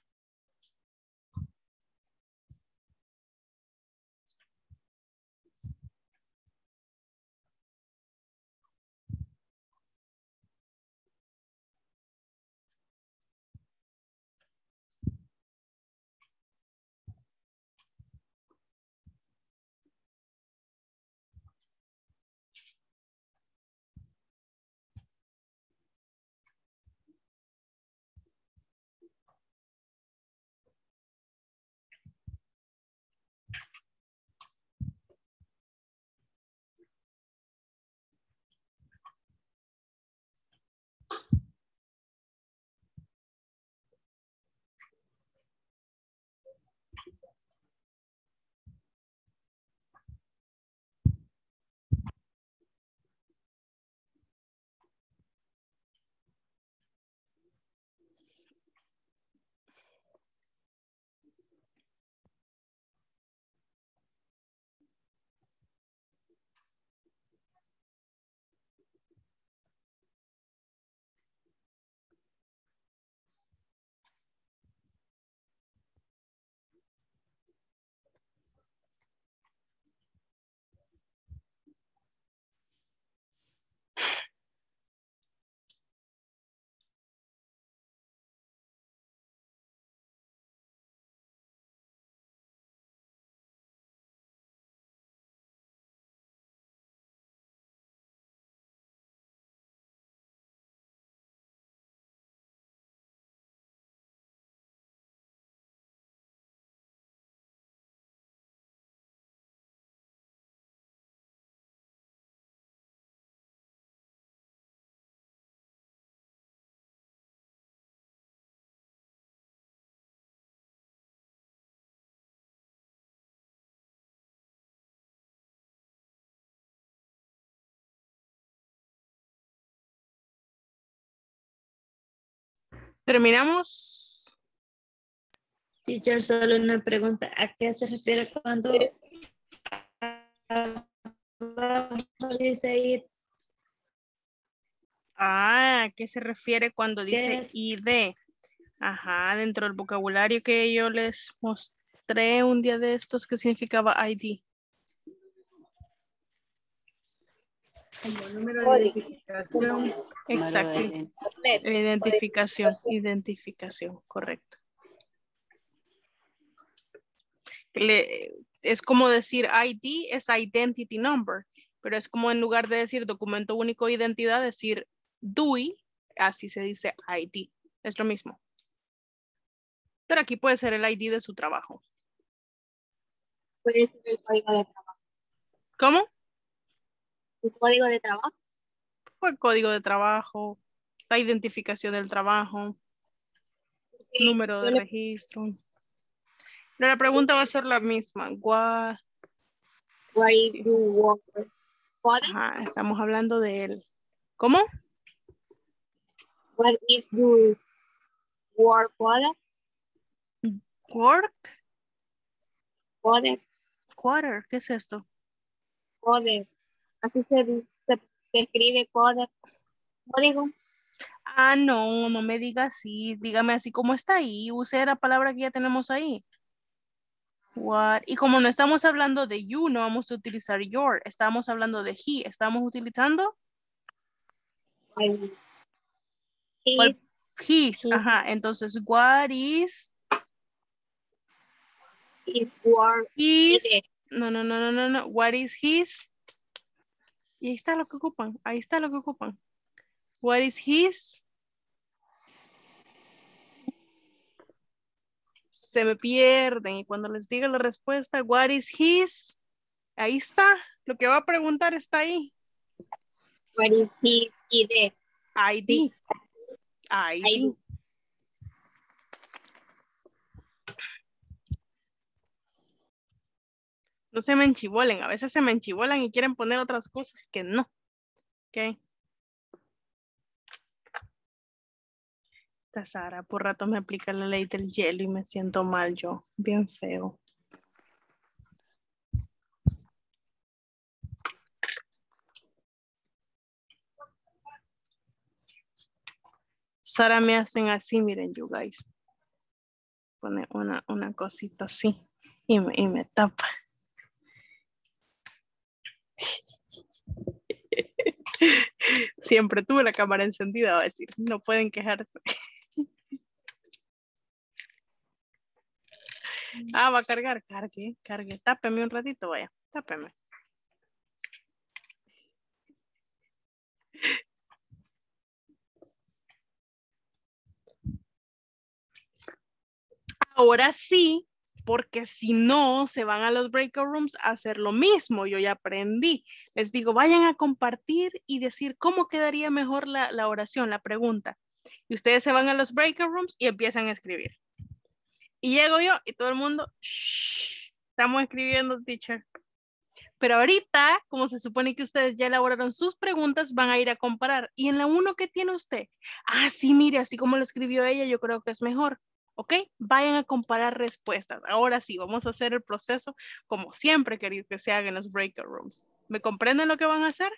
¿Terminamos?
Teacher, solo una pregunta. ¿A qué se refiere cuando abajo dice it?
Ah, ¿a qué se refiere cuando
¿Qué
dice
es?
I D? Ajá, dentro del vocabulario que yo les mostré un día de estos, ¿qué significaba I D?
Como número de identificación.
Exacto. Identificación, identificación, correcto. Le- es como decir I D es Identity Number, pero es como en lugar de decir documento único de identidad, decir D U I, así se dice I D. Es lo mismo. Pero aquí puede ser el I D de su trabajo.
Puede ser el código de trabajo.
¿Cómo?
El código de trabajo.
Pues código de trabajo, la identificación del trabajo,
Sí,
número
yo
de
le-
registro. Pero la pregunta va a ser la misma. What?
What is
Sí.
the work code?
Ajá, estamos hablando de él. ¿Cómo?
What is the work code?
Work
Code,
quarter. ¿Qué es esto?
code. Así se, di- se, se escribe code. Código.
Ah, no, no me diga así. Dígame así como está ahí. Use la palabra que ya tenemos ahí. What? Y como no estamos hablando de you, no vamos a utilizar your. Estamos hablando de he. Estamos utilizando
Ay,
¿cuál?
his,
His.
his,
Ajá. Entonces, what is
his work.
his?
Ide.
No, no, no, no, no, no. What is his? Y ahí está lo que ocupan. Ahí está lo que ocupan. What is his? Se me pierden. Y cuando les diga la respuesta, what is his? Ahí está. Lo que va a preguntar está ahí.
What is his ide?
I D. I D.
I D.
No se me enchivolen. A veces se me enchivolan y quieren poner otras cosas que no. Ok. Esta Sara por rato me aplica la ley del hielo y me siento mal yo. Bien feo. Sara me hacen así, miren, you guys. Pone una, una cosita así y me, y me tapa. Siempre tuve la cámara encendida, va a decir. No pueden quejarse. Ah, va a cargar. Cargue, cargue. Tápeme un ratito, vaya. Tápeme. Ahora sí, porque si no, se van a los breakout rooms a hacer lo mismo. Yo ya aprendí. Les digo, vayan a compartir y decir cómo quedaría mejor la, la oración, la pregunta. Y ustedes se van a los breakout rooms y empiezan a escribir. Y llego yo y todo el mundo, shh, estamos escribiendo, teacher. Pero ahorita, como se supone que ustedes ya elaboraron sus preguntas, van a ir a comparar. Y en la uno que tiene usted, ah, sí, mire, así como lo escribió ella, yo creo que es mejor. ¿Ok? Vayan a comparar respuestas. Ahora sí, vamos a hacer el proceso como siempre querido que se haga en los breakout rooms. ¿Me comprenden lo que van a hacer?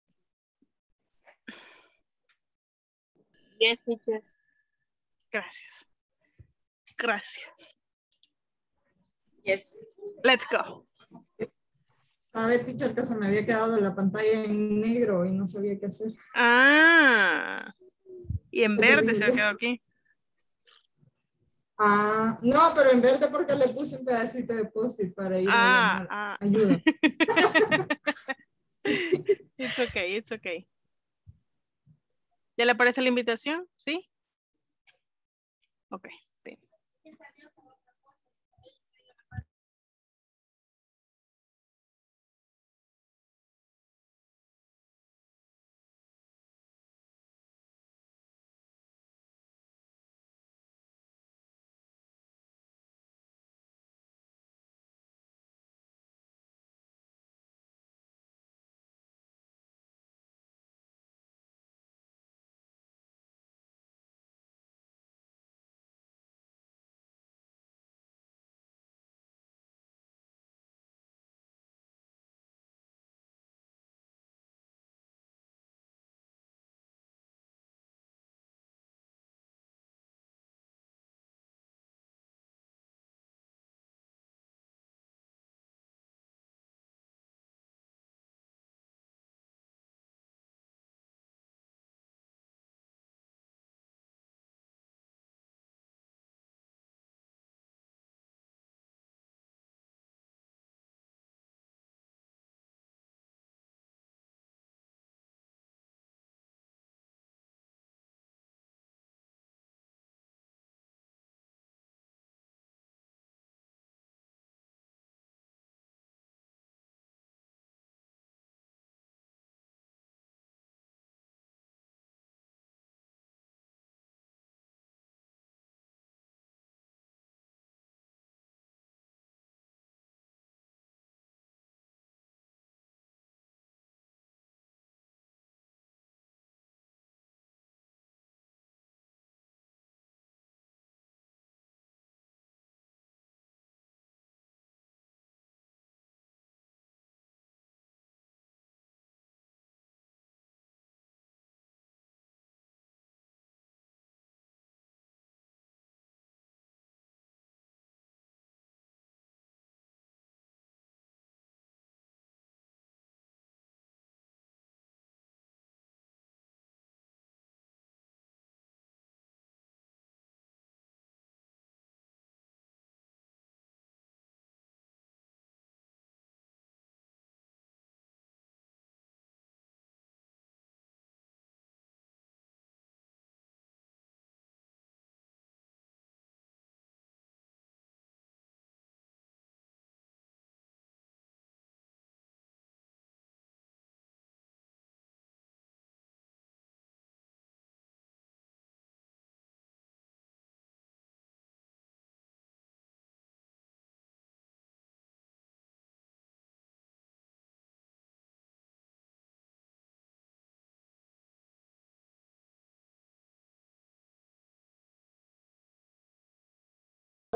Yes, teacher.
Gracias. Gracias.
Yes.
Let's go.
Sabe, teacher, que se me había quedado la pantalla en negro y no sabía qué hacer.
Ah. Y en
Qué
verde se
terrible.
quedó aquí.
Ah, no, pero en verde porque le puse un pedacito de post-it para ir a
Ah,
llamar.
ah.
Ayuda.
It's okay, it's okay. ¿Ya le aparece la invitación? ¿Sí? Ok.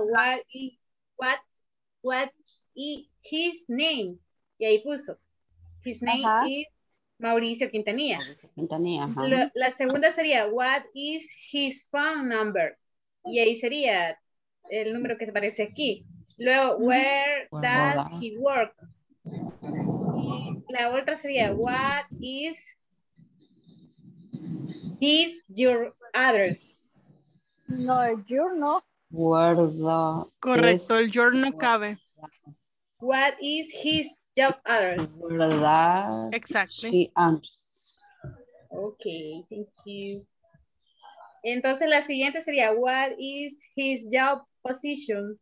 what is, what, what is his name? Y ahí puso, his name
Ajá.
is Mauricio Quintanilla.
Quintanilla, ajá.
Lo- la segunda sería, what is his phone number? Y ahí sería el número que se aparece aquí. Luego, where
Where
does
does-
he work? Y la otra sería, what is his your address?
No, el your no.
Where the
Correcto, el your no cabe.
What is his job address?
where does
Exactly.
she answers?
Okay, thank you. Entonces la siguiente sería, what is his job position?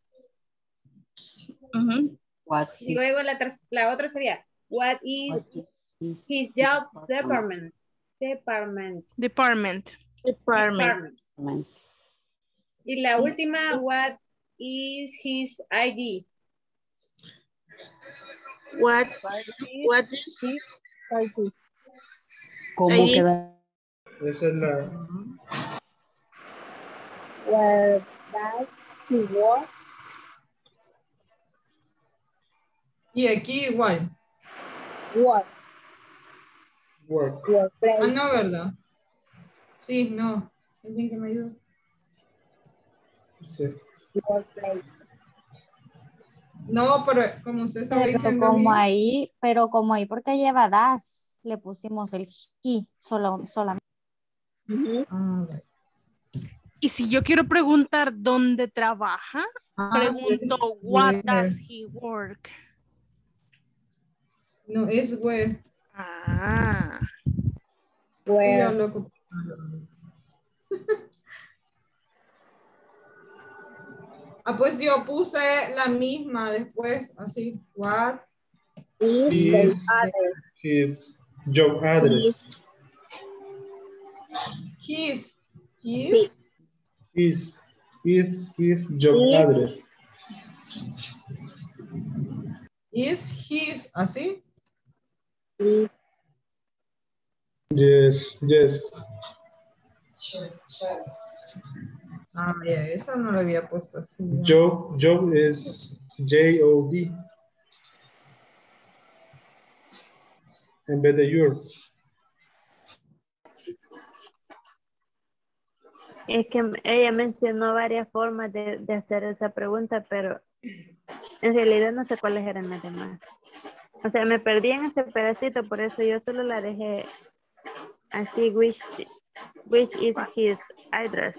Ujú.
What
Y
is,
luego la, ter- la otra sería, what is
what is
his job department? Department.
Department.
Department.
department?
Y la última, what is his I D?
What, what is
¿Cómo
Ahí.
queda?
Esa es la.
Where does he work?
Y aquí igual.
Work.
Work.
Ah,
Workplace.
no, ¿verdad? Sí, no. ¿Alguien que me ayude?
Sí.
Workplace.
No, pero como usted estaba
Pero
diciendo.
como
he,
ahí, pero como ahí porque lleva das, le pusimos el he, solo, solamente.
ah, right.
Y si yo quiero preguntar dónde trabaja,
Ah,
pregunto,
es
what
where.
does he work?
No, es where.
Ah,
Sí, ya
Where.
lo ocupé. Ah, pues yo puse la misma después, así. What
Is the
Is
other.
his job address?
his.
Sí.
His.
Is is his job
Is.
address?
Is his. Así.
Is.
Yes, yes.
Ah, ya, esa no la había puesto así. ya.
Job job is J O D en vez de your.
Es que ella mencionó varias formas de, de hacer esa pregunta, pero en realidad no sé cuáles eran las demás. O sea, me perdí en ese pedacito, por eso yo solo la dejé así, which, which is his address.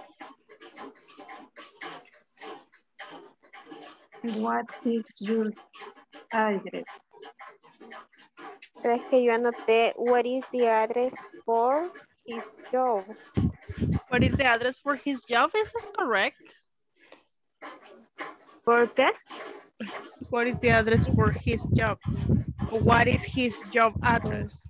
What is your address? Pero es que yo anoté what is the address for his job.
what is the address for his job? Is that correct?
¿Por qué?
What is the address for his job? Or what is his job address?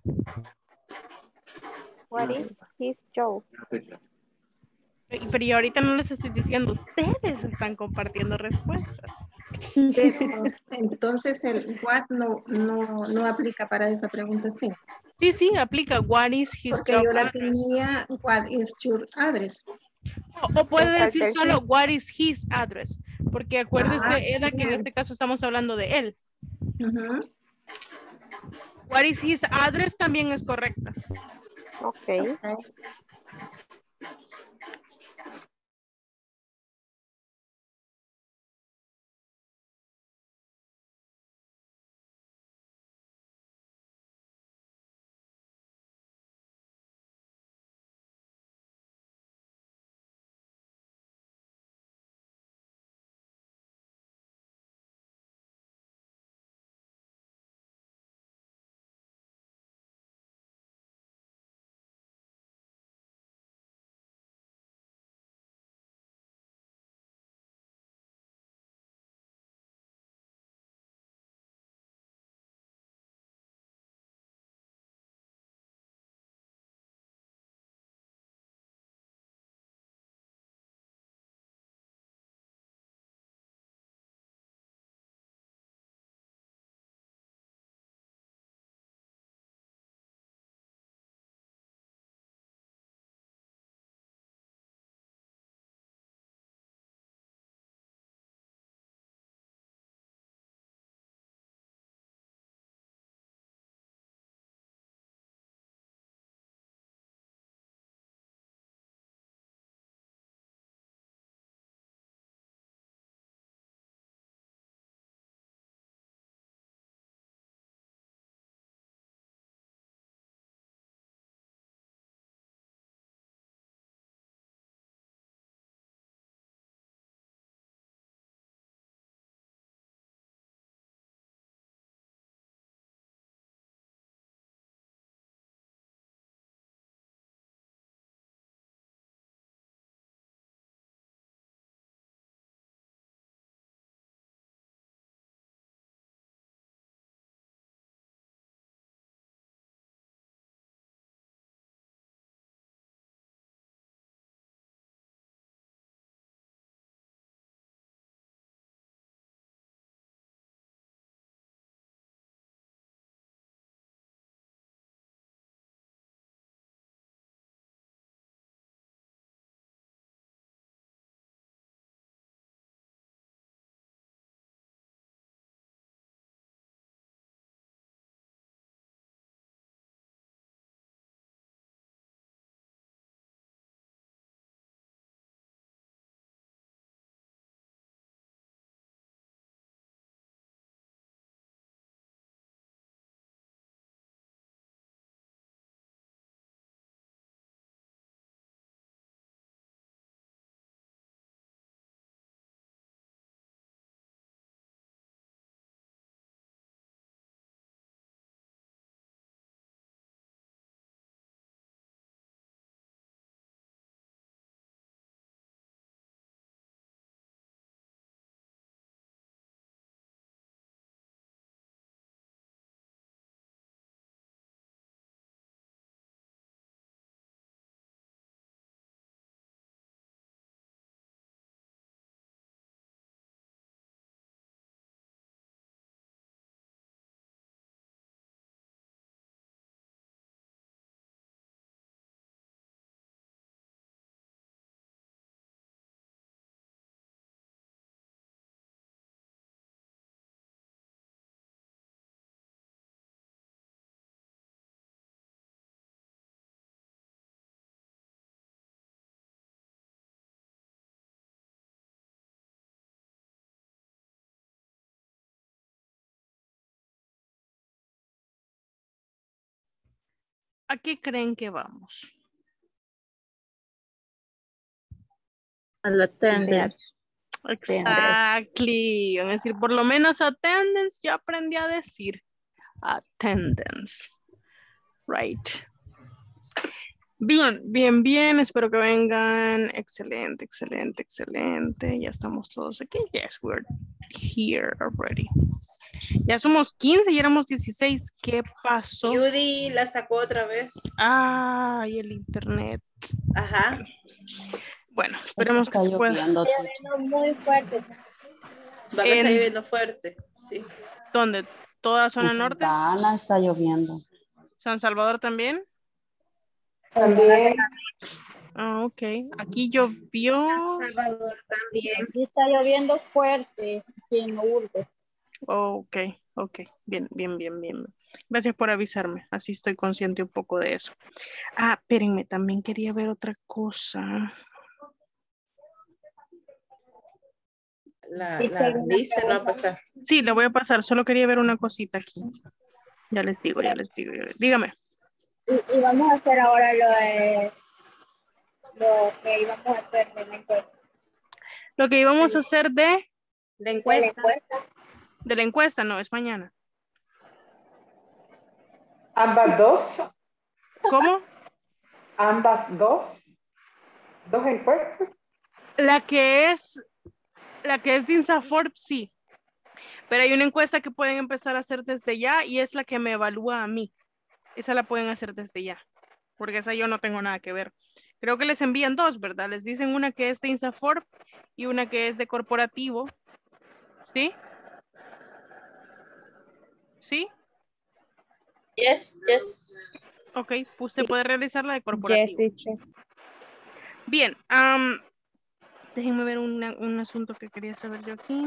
What is his job?
Pero yo ahorita no les estoy diciendo, ustedes están compartiendo respuestas.
Pero entonces el what no, no, no aplica para esa pregunta, sí.
Sí, sí, aplica. What is his
Porque
job
yo la
address?
tenía, what is your address?
O, o puede
Me
decir
falta el
solo
sí.
what is his address. Porque acuérdese,
Ah,
Eda, que en
bien.
este caso estamos hablando de él.
Ujú.
What is his address también es correcta.
Ok.
¿a qué creen que vamos?
A la attendance.
Exactly. Van a decir, por lo menos attendance, ya aprendí a decir. Attendance. Right. Bien, bien, bien. Espero que vengan. Excelente, excelente, excelente. Ya estamos todos aquí. Yes, we're here already. Ya somos quince y éramos dieciséis. ¿Qué pasó?
Judy la sacó otra vez.
Ay, el internet.
Ajá.
Bueno, esperemos que se pueda.
Está lloviendo muy fuerte.
Va a estar
En-
lloviendo fuerte. Sí.
¿Dónde? ¿Toda zona
En
norte?
Santa Ana está lloviendo.
¿San Salvador también?
También.
Ah, ok. Aquí llovió.
Salvador también. Aquí está lloviendo fuerte aquí en Lourdes.
Ok, ok. Bien, bien, bien, bien. Gracias por avisarme. Así estoy consciente un poco de eso. Ah, espérenme, también quería ver otra cosa.
La, la lista no va a pasar.
Sí, la voy a pasar. Solo quería ver una cosita aquí. Ya les digo, ya les digo. ya les- Dígame.
Y, y vamos a hacer ahora lo, de, lo que íbamos a hacer de la encuesta.
Lo que íbamos a hacer de,
La
De la
encuesta.
encuesta.
de la encuesta, no, es mañana.
Ambas dos.
¿Cómo?
Ambas dos. Dos encuestas.
La que es, la que es de INSAFORP, sí. Pero hay una encuesta que pueden empezar a hacer desde ya y es la que me evalúa a mí. Esa la pueden hacer desde ya, porque esa yo no tengo nada que ver. Creo que les envían dos, ¿verdad? Les dicen una que es de INSAFORP y una que es de corporativo. ¿Sí? ¿Sí?
Yes, yes.
Ok, pues se puede realizar la de
Yes,
corporativo.
teacher.
Bien, am, déjenme ver una- un asunto que quería saber yo aquí.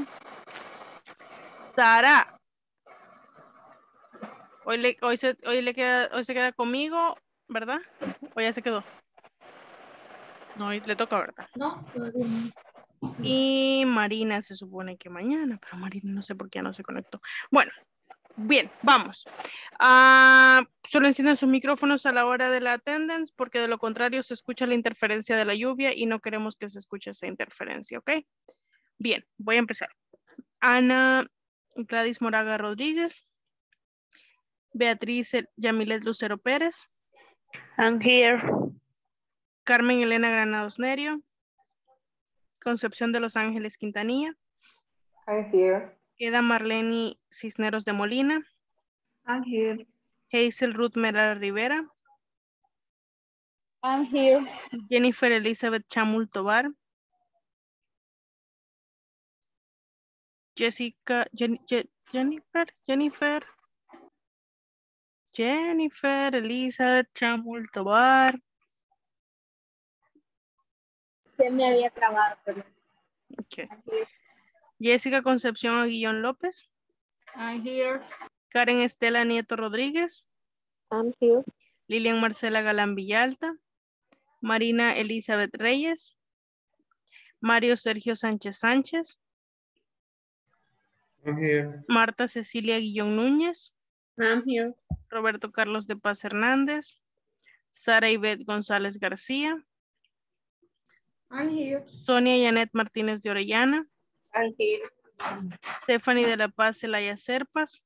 Sara. Hoy, le, hoy, se, hoy, le queda, hoy se queda conmigo, ¿verdad? ¿O ya se quedó? No, hoy le toca, ¿verdad?
No, todavía no.
Y Marina se supone que mañana, pero Marina no sé por qué ya no se conectó. Bueno, bien, vamos. Ah, solo enciendan sus micrófonos a la hora de la attendance porque de lo contrario se escucha la interferencia de la lluvia y no queremos que se escuche esa interferencia, ¿ok? Bien, voy a empezar. Ana Gladys Moraga Rodríguez. Beatriz Yamilet Lucero Pérez.
I'm here.
Carmen Elena Granados Nerio. Concepción de Los Ángeles Quintanilla.
I'm here.
Queda Marlene Cisneros de Molina.
I'm here.
Hazel Ruth Mera Rivera.
I'm here.
Jennifer Elizabeth Chamul Tobar. Jessica, Jen, Je- Jennifer, Jennifer. Jennifer Elizabeth Chamul Tobar.
Se me había trabado, pero
Okay. Jessica Concepción Aguillón López.
I'm here.
Karen Estela Nieto Rodríguez.
I'm here.
Lilian Marcela Galán Villalta. Marina Elizabeth Reyes. Mario Sergio Sánchez Sánchez.
I'm here.
Marta Cecilia Guillón Núñez.
I'm here.
Roberto Carlos de Paz Hernández. Sara Ivette González García.
I'm here.
Sonia Yanet Martínez de Orellana.
I'm here.
Stephanie de la Paz Celaya Serpas.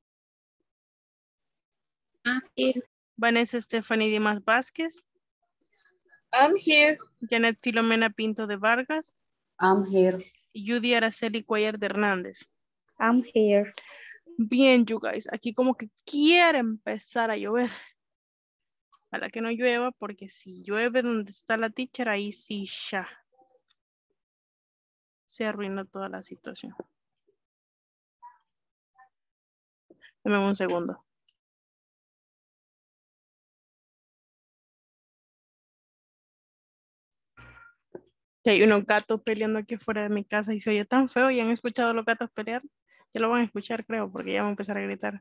I'm here.
Vanessa Stephanie Dimas Vázquez.
I'm here.
Janet Filomena Pinto de Vargas.
I'm here.
Y Judy Araceli Cuellar de Hernández.
I'm here.
Bien, you guys. Aquí como que quiere empezar a llover. Ojalá que no llueva, porque si llueve donde está la teacher, ahí sí ya se arruinó toda la situación. Dame un segundo. Que hay unos gatos peleando aquí fuera de mi casa y se oye tan feo. ¿Ya han escuchado a los gatos pelear? Ya lo van a escuchar, creo, porque ya van a empezar a gritar.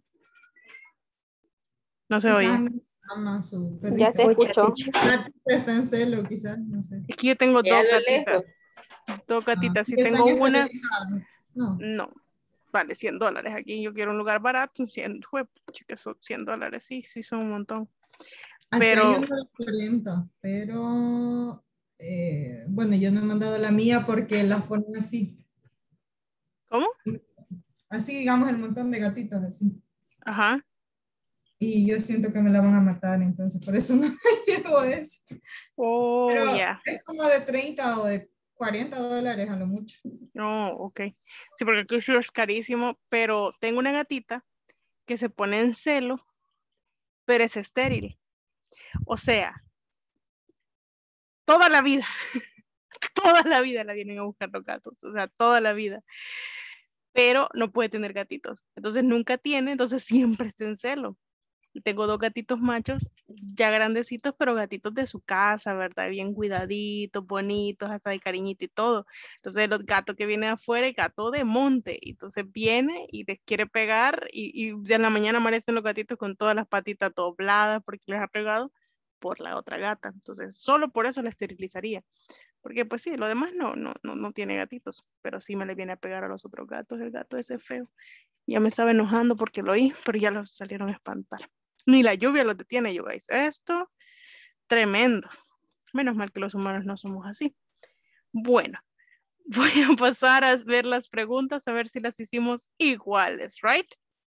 No se oye.
Ama a su
Ya se
perrita.
escuchó.
Ah, está en celo, quizás, no sé.
Es que yo tengo
Ya
dos
a lo
gatitas.
lejos.
Dos gatitas.
Ah,
Si
que
tengo
están
una,
esterilizados. No.
no. Vale, cien dólares. Aquí yo quiero un lugar barato. cien, jue, que son cien dólares. Sí, sí, son un montón.
Aquí
Pero,
hay uno de cuarenta, pero eh, bueno, yo no he mandado la mía porque las ponen así.
¿cómo?
Así, digamos, el montón de gatitos así.
Ajá.
Y yo siento que me la van a matar, entonces por eso no me llevo eso.
Oh,
Pero
ya.
es como de treinta o de cuarenta dólares a lo mucho.
No, ok. Sí, porque aquí sí es carísimo, pero tengo una gatita que se pone en celo, pero es estéril. O sea, toda la vida, toda la vida la vienen a buscar los gatos, o sea, toda la vida. Pero no puede tener gatitos. Entonces nunca tiene, entonces siempre está en celo. Y tengo dos gatitos machos, ya grandecitos, pero gatitos de su casa, ¿verdad? Bien cuidaditos, bonitos, hasta de cariñito y todo. Entonces los gatos que vienen afuera, el gato de monte, entonces viene y les quiere pegar y, y de la mañana amanecen los gatitos con todas las patitas dobladas porque les ha pegado por la otra gata. Entonces solo por eso la esterilizaría. Porque pues sí, lo demás no, no, no, no tiene gatitos, pero sí me le viene a pegar a los otros gatos, el gato ese feo. Ya me estaba enojando porque lo oí, pero ya los salieron a espantar. Ni la lluvia los detiene, yo guys. Esto, tremendo. Menos mal que los humanos no somos así. Bueno, voy a pasar a ver las preguntas, a ver si las hicimos iguales, right?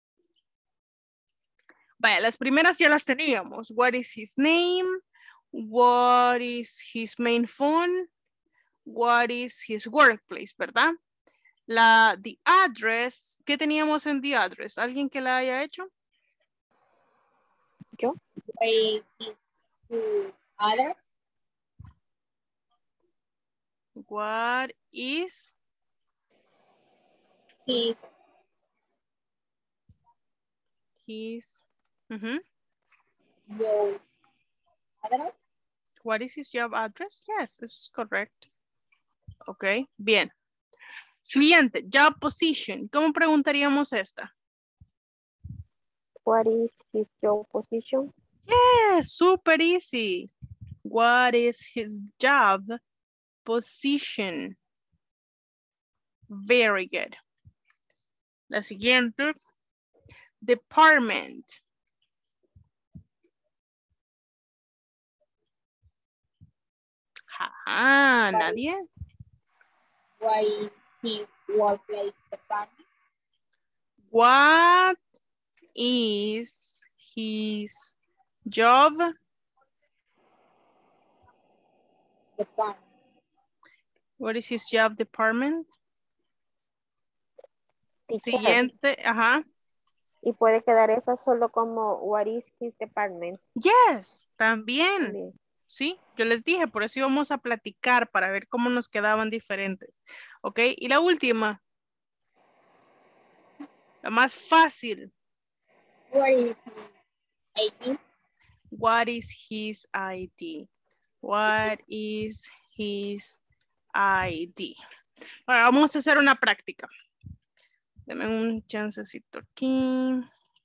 Vaya, las primeras ya las teníamos. What is his name? What is his main phone? What is his workplace, ¿verdad? La, the address, ¿qué teníamos en the address? ¿Alguien que la haya hecho?
Yo. Wait, to other.
What is
His.
his, uh-huh.
Your address.
What is his job address? Yes, this is correct. Ok, bien. Siguiente, job position. ¿Cómo preguntaríamos esta?
What is his job position?
Yes, super easy. What is his job position? Very good. La siguiente, department. Ah, nadie.
What is his workplace department?
What is his job
Department.
What is his job department?
Teacher.
Siguiente, ajá.
Y puede quedar esa solo como what is his department.
Yes, también.
También.
Sí, yo les dije, por eso íbamos a platicar para ver cómo nos quedaban diferentes. Ok, y la última. La más fácil.
What is his I D?
What is his I D? What is his I D? Ahora vamos a hacer una práctica. Deme un chancecito aquí.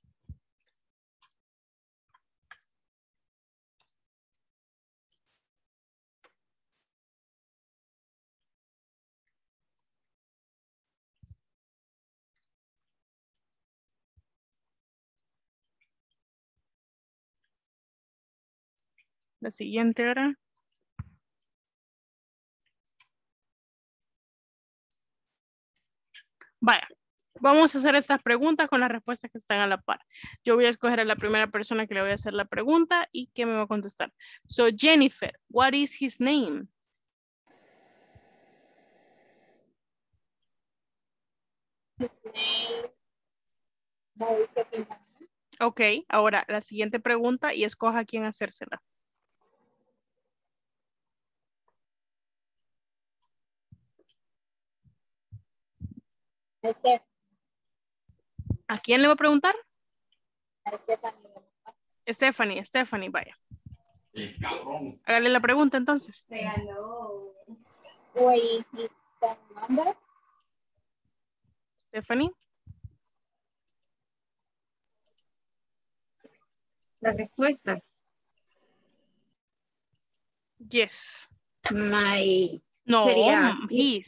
La siguiente hora. Vaya, vamos a hacer estas preguntas con las respuestas que están a la par. Yo voy a escoger a la primera persona que le voy a hacer la pregunta y que me va a contestar. So, Jennifer, what is his name?
His name. Mauricio Quintanilla.
Ok, ahora la siguiente pregunta y escoja a quién hacérsela.
Esther.
¿A quién le va a preguntar?
A Stephanie.
Stephanie, Stephanie, vaya. Hágale la pregunta entonces.
Regaló. What is his phone number?
Stephanie.
La respuesta.
Yes.
My.
No,
Sería
his.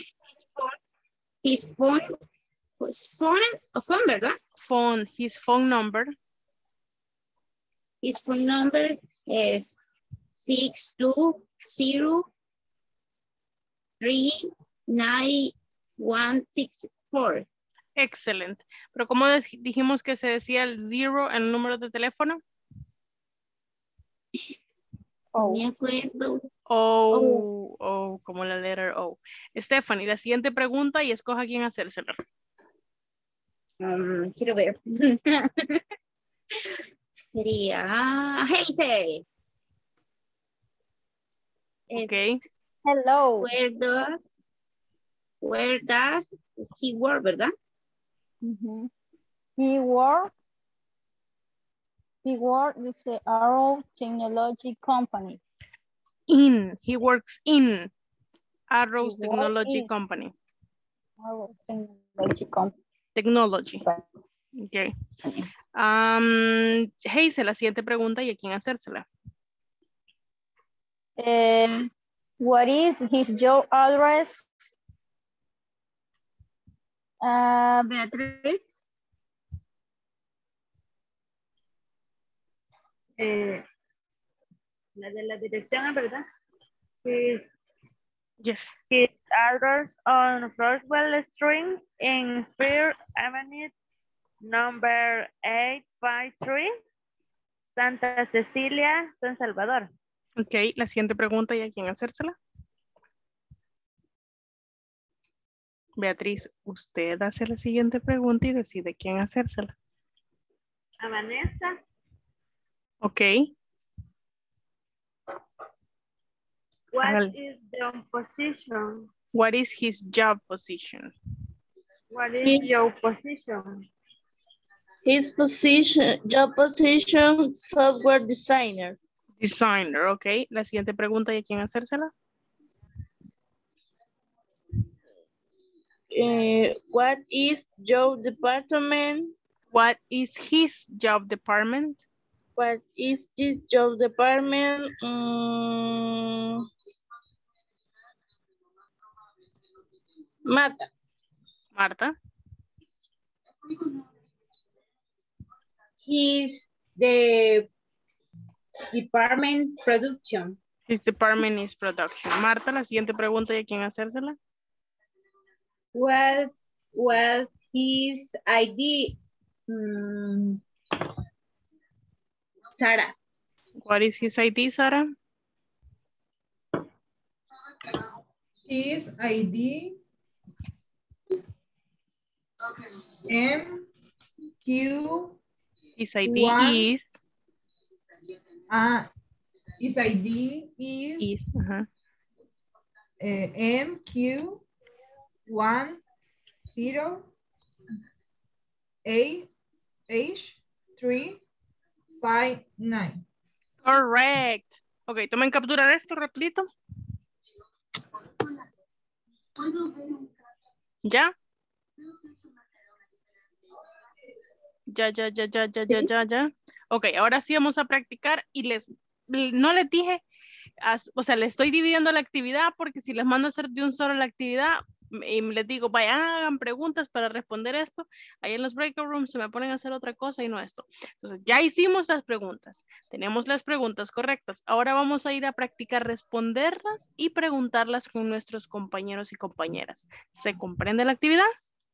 His phone. His phone. His phone, ¿verdad?
Phone, his phone number.
His phone number
es six two zero three nine one six four.
Excelente. Pero ¿cómo dij- dijimos que se decía el zero en el número de teléfono?
Oh. Me acuerdo.
O, o, como la letter O. Stephanie, la siguiente pregunta y escoja quién hacérsela.
Um, quiero ver. Sería Hazel.
Ok.
Hello. Where does, where does he work, ¿verdad?
Mm-hmm. He work, he work with the Arrow Technology Company.
In, he works in Arrows
He
Technology
in
Company.
Arrow Technology Company.
Technology. Ok. Um, Hazel, la siguiente pregunta y a quién hacérsela.
Uh, what is his job address? Uh, Beatriz.
Eh, la de la dirección, ¿verdad? His,
yes.
His address on Roswell Street in Fair Avenue, number eight five three, Santa Cecilia, San Salvador.
Ok, la siguiente pregunta y a quién hacérsela. Beatriz, usted hace la siguiente pregunta y decide quién hacérsela.
A Vanessa.
Ok.
What
Hágale.
is the position?
What is his job position?
What is
His,
your position?
his position, job position, software designer.
Designer, ok. La siguiente pregunta y a quién hacérsela.
Uh, what is your department?
What is his job department?
What is this job department? Um, Marta.
Marta.
He's the department production.
His department is production. Marta, la siguiente pregunta y a quién hacérsela.
What was his I D? Mm, Sara.
What is his I D, Sara?
His I D M Q
His I D
one,
is.
uh, his I D is,
is uh-huh.
uh, M Q one zero A H three five nine.
Correct. Ok, tomen captura de esto, repito. ¿Ya? Ya, ya, ya, ya, ya, ya, ya, ya. Ok, ahora sí vamos a practicar y les, no les dije, as, o sea, les estoy dividiendo la actividad porque si les mando a hacer de un solo la actividad y les digo, vayan, hagan preguntas para responder esto, ahí en los breakout rooms se me ponen a hacer otra cosa y no esto. Entonces, ya hicimos las preguntas, tenemos las preguntas correctas. Ahora vamos a ir a practicar responderlas y preguntarlas con nuestros compañeros y compañeras. ¿Se comprende la actividad?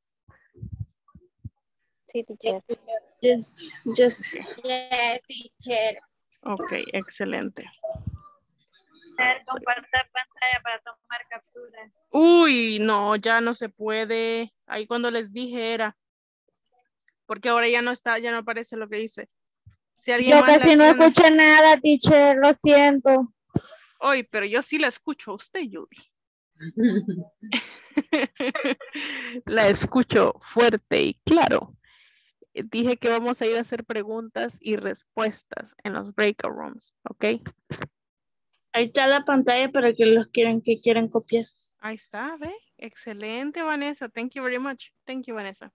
Sí, teacher.
Yes, yes.
Yes, teacher.
Ok, excelente.
Compartir pantalla para tomar captura.
Uy, no, ya no se puede. Ahí cuando les dije era. Porque ahora ya no está, ya no aparece lo que dice. Si alguien
Yo
más la
casi no
tiene-
escuché nada, teacher, lo siento.
Uy, pero yo sí la escucho a usted, Judy. La escucho fuerte y claro. Dije que vamos a ir a hacer preguntas y respuestas en los breakout rooms, ¿ok?
Ahí está la pantalla para que los quieran que quieran copiar.
Ahí está, ¿ve? Excelente, Vanessa. Thank you very much. Thank you, Vanessa.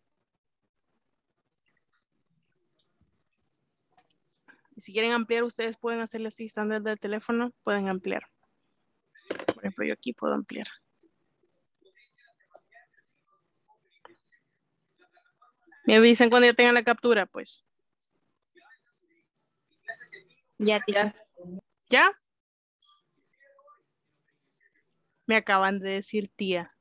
Y si quieren ampliar, ustedes pueden hacerle así, están desde el teléfono, pueden ampliar. Por ejemplo, yo aquí puedo ampliar. Me avisan cuando ya tengan la captura, pues.
Ya, teacher.
¿Ya? Me acaban de decir tía.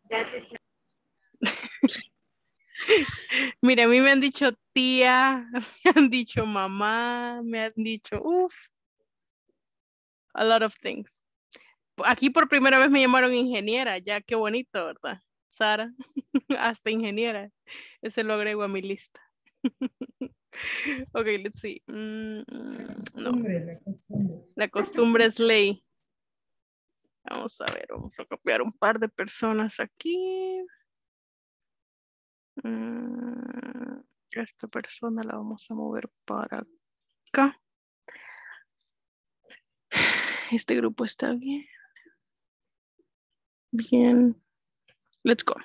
Mira, a mí me han dicho tía, me han dicho mamá, me han dicho, uff, a lot of things. Aquí por primera vez me llamaron ingeniera, ya qué bonito, ¿verdad? Sara, hasta ingeniera. Ese lo agrego a mi lista. Ok, let's see. Mm, no. La costumbre es ley. Vamos a ver, vamos a copiar un par de personas aquí. Mm, esta persona la vamos a mover para acá. Este grupo está bien. Bien. Let's go.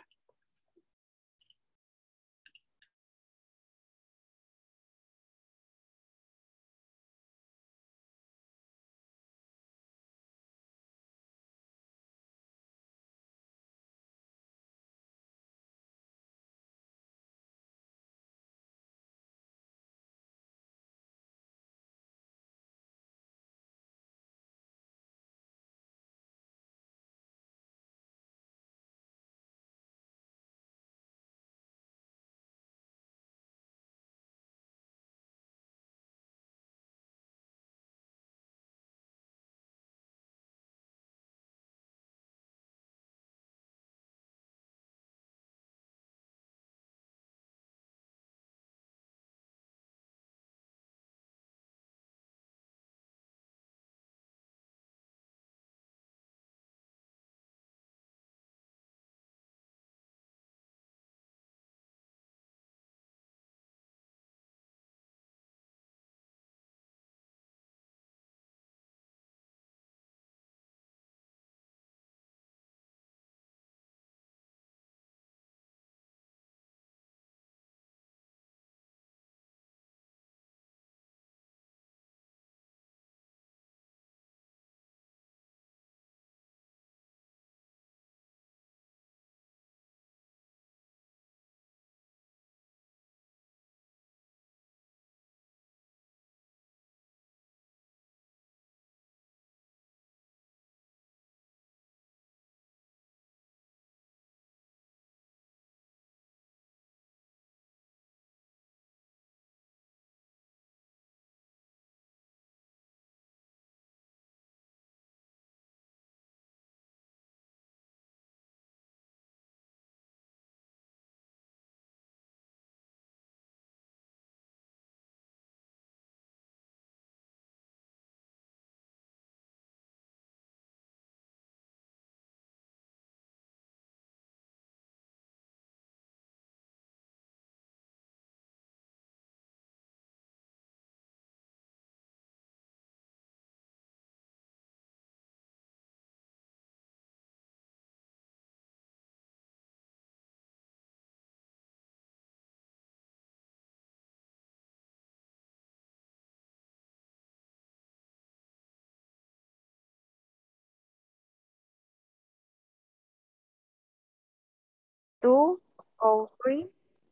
two oh three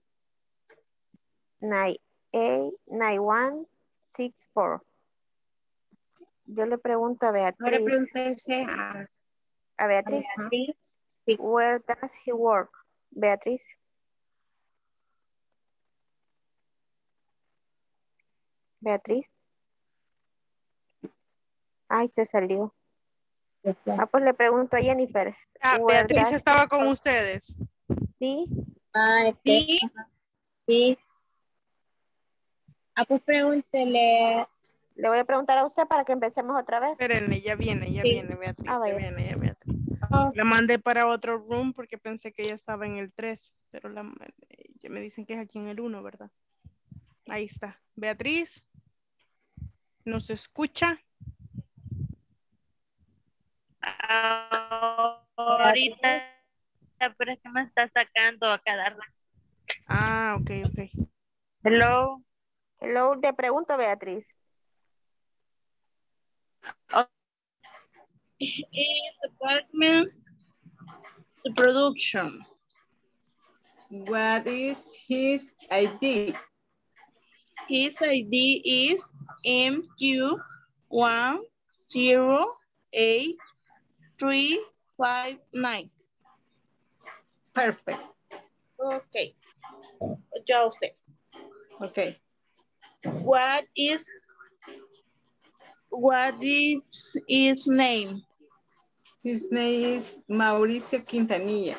nine eight nine one six four. Yo le pregunto a Beatriz.
Ahora pregúntese a,
a Beatriz.
a
Beatriz. Where does he work? Beatriz. Beatriz. Ay, se salió. Ah, pues le pregunto a Jennifer.
Ah, Beatriz estaba con ustedes.
Sí.
Ah,
Sí.
Sí. Ah, pues pregúntele.
Le voy a preguntar a usted para que empecemos otra vez.
Espérenle, ya viene, ya
Sí.
viene Beatriz,
Ah,
ya viene, ya viene. La mandé para otro room porque pensé que ella estaba en el tres, pero la, ya me dicen que es aquí en el uno, ¿verdad? Ahí está. Beatriz, ¿nos escucha?
Ahorita, pero es que me está sacando a cada rato.
Ah, ok, ok.
Hello.
Hello, te pregunto, Beatriz.
Oh. Is department the production.
What is his I D?
His I D is M Q one zero, eight, three, five, nine.
Perfect.
Ok. Ya usted.
Okay.
What is what is his name?
His name is Mauricio Quintanilla.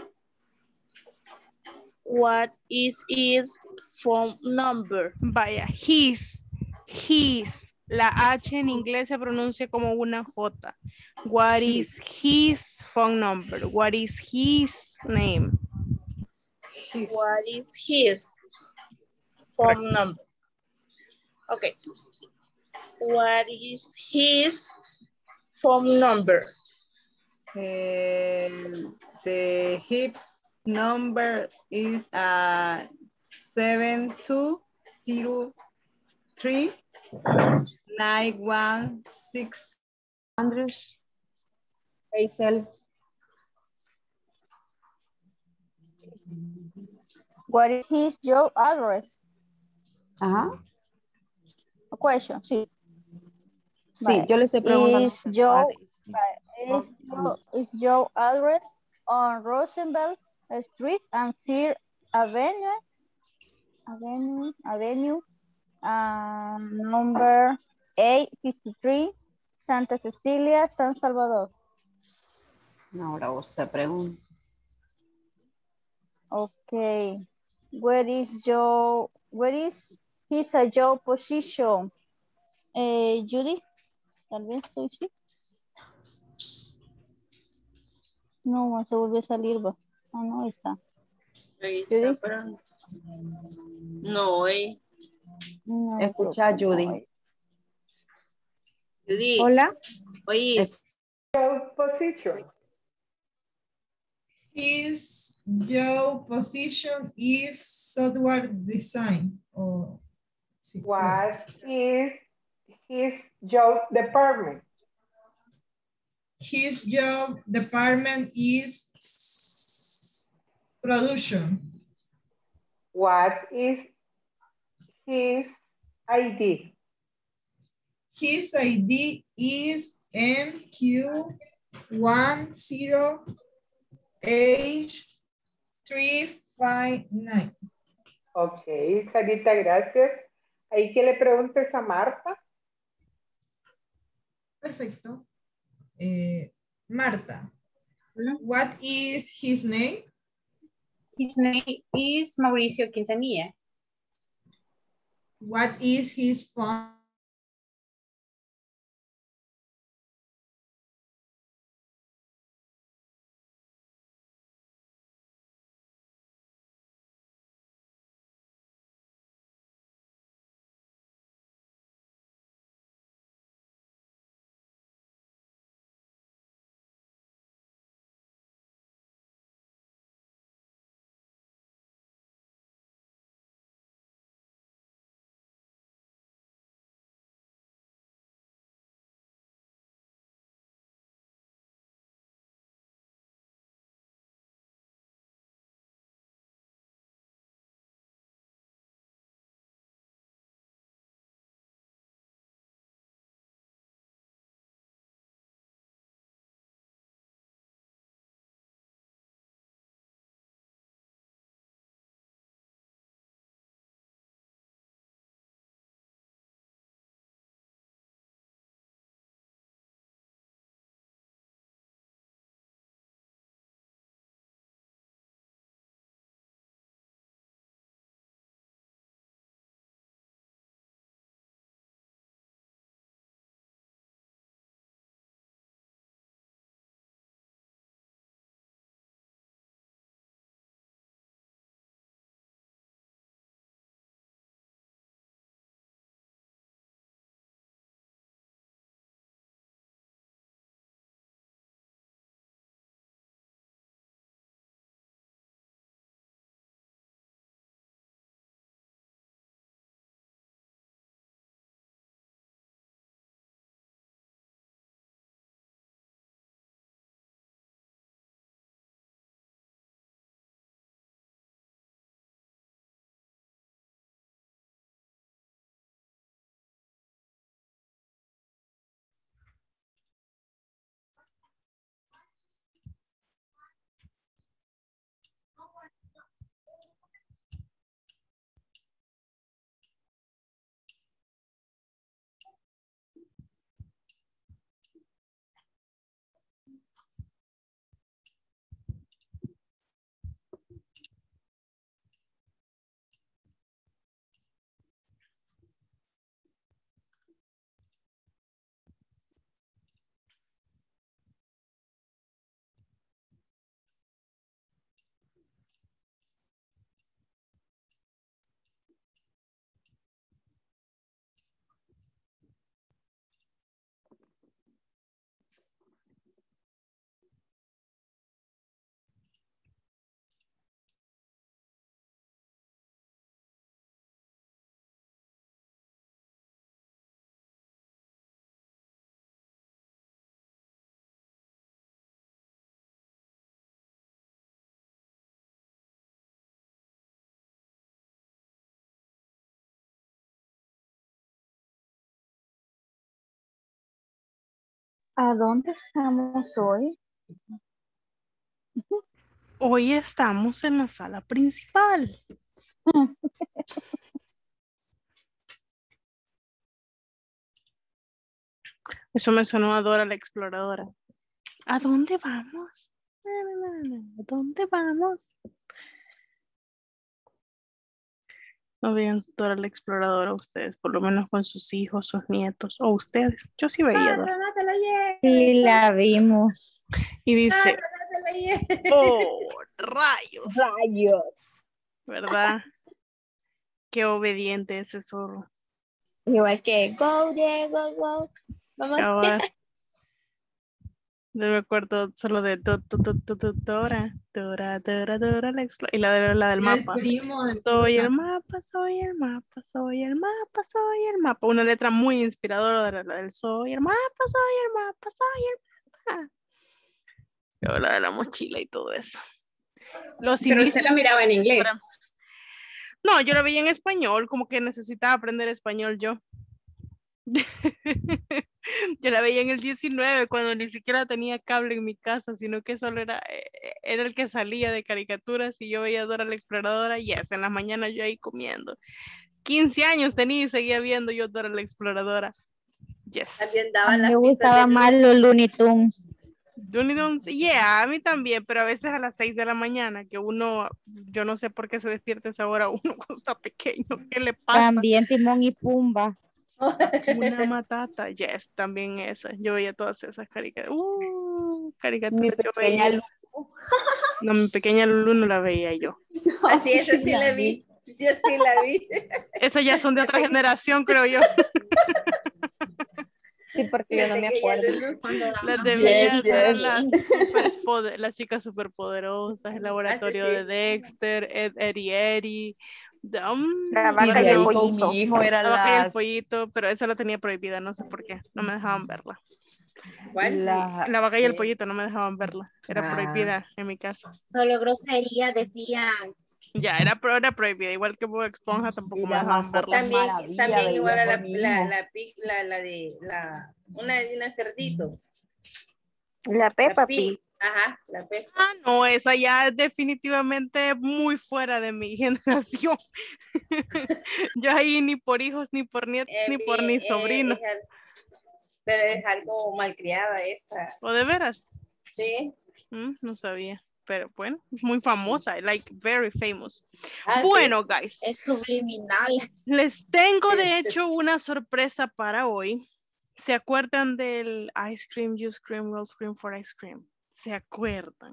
What is his phone number?
Vaya, his, his. La H en inglés se pronuncia como una J. What is his phone number? What is his name?
His.
What is his phone number? Okay. What is his phone number?
Um, the his number is uh, seven two zero three nine one six.
Andres. Hazel.
What is his job address?
Ajá.
A question, sí.
Sí,
Vale.
yo le estoy preguntando.
Is Joe, vale, is Joe, is Joe address on Rosenberg Street and Fear Avenue, Avenue, Avenue, um, number eight fifty-three, Santa Cecilia, San Salvador.
Ahora usted pregunta.
Okay. Where is Joe, where is his a job position? Eh, Judy, tal vez soy sí. No, se volvió a salir, va. Ah, no, ahí está.
Ahí
Judy.
está, pero no, eh.
No,
Escucha a
creo que
Judy.
no.
Judy.
Hola.
Oye,
Job position.
His job position is software design. Or, sí,
What is his job department?
his job department is production.
What is his I D?
His I D is M Q one zero H three five nine.
Ok, Sarita, gracias. Ahí que le preguntes a Marta.
Perfecto. Eh, Marta, what is his name?
His name is Mauricio Quintanilla.
What is his phone
¿A dónde estamos hoy?
Hoy estamos en la sala principal. Eso me sonó a Dora la Exploradora. ¿A dónde vamos? ¿A dónde vamos? No veían Dora la Exploradora ustedes, por lo menos con sus hijos, sus nietos, o ustedes. Yo sí veía Dora.
No te lo lleves.
Sí, la vimos.
Y dice,
No te lo lleves.
oh, rayos,
Rayos.
¿verdad? Qué obediente ese zorro.
Igual que go, Diego, go. Vamos.
Cabal. No me acuerdo solo de do- do- do- do- do- Dora, Dora, Dora, Dora, la explo- y la, de, la del
El
mapa.
primo de
Soy
Dora.
el mapa, soy el mapa, soy el mapa, soy el mapa. Una letra muy inspiradora de la, la del soy el mapa, soy el mapa, soy el mapa. Luego la de la mochila y todo eso. Los
Pero
inicios-
usted lo miraba en inglés.
No, yo lo veía en español, como que necesitaba aprender español yo. Yo la veía en el diecinueve cuando ni siquiera tenía cable en mi casa, sino que solo era, eh, era el que salía de caricaturas y yo veía Dora la Exploradora y yes, en las mañanas yo ahí comiendo. quince años tenía y seguía viendo yo Dora la Exploradora. Yes.
También
A
daban
mí
las
me
pistas
gustaba
de
más los Looney Tunes.
Looney Tunes, yeah, a mí también, pero a veces a las seis de la mañana, que uno, yo no sé por qué se despierta a esa hora uno cuando está pequeño, ¿qué le pasa?
También Timón y Pumba.
Una matata, yes, también esa. Yo veía todas esas caricaturas. Uh, caricaturas.
Mi
yo
pequeña
veía.
Lulu.
No, mi pequeña Lulu no la veía yo.
Así es, así la vi. Yo sí la vi.
Esas ya son de otra generación, creo yo.
Sí, porque yo no me acuerdo.
Las de
Yes,
Villas
yes.
eran las, superpoder- las chicas superpoderosas, el laboratorio
Ah, sí,
de Dexter, Ed, Eddie Eddie. Um,
La
Y
vaca
de
y el
ahí con
pollito.
mi hijo era
la vaca y el
la,
pollito, pero esa la tenía prohibida, no sé por qué, no me dejaban verla.
¿Cuál?
la
La vaca y el
Sí.
pollito no me dejaban verla, era
Ah.
prohibida en mi casa.
Solo grosería decían.
Ya, era, pro- era prohibida, igual que Bob Esponja tampoco
y
me
las
dejaban verla.
mascotas
También,
maravilla
también
veía
igual a la,
con mi
la,
hijo.
la, pi- la, la de la, una de una cerdito.
La Peppa
La pi-
Pig.
Ajá, la Peppa.
Ah, no, esa ya es definitivamente muy fuera de mi generación. Yo ahí ni por hijos, ni por nietos,
Eh,
ni por
bien,
mis
eh,
sobrinos.
es al- pero es algo malcriada esa.
¿O de veras?
Sí.
Mm, no sabía. Pero bueno, es muy famosa, like very famous.
Ah,
Bueno,
sí.
guys,
Es subliminal.
les tengo de hecho una sorpresa para hoy. ¿Se acuerdan del ice cream, you scream, we'll scream for ice cream? ¿Se acuerdan?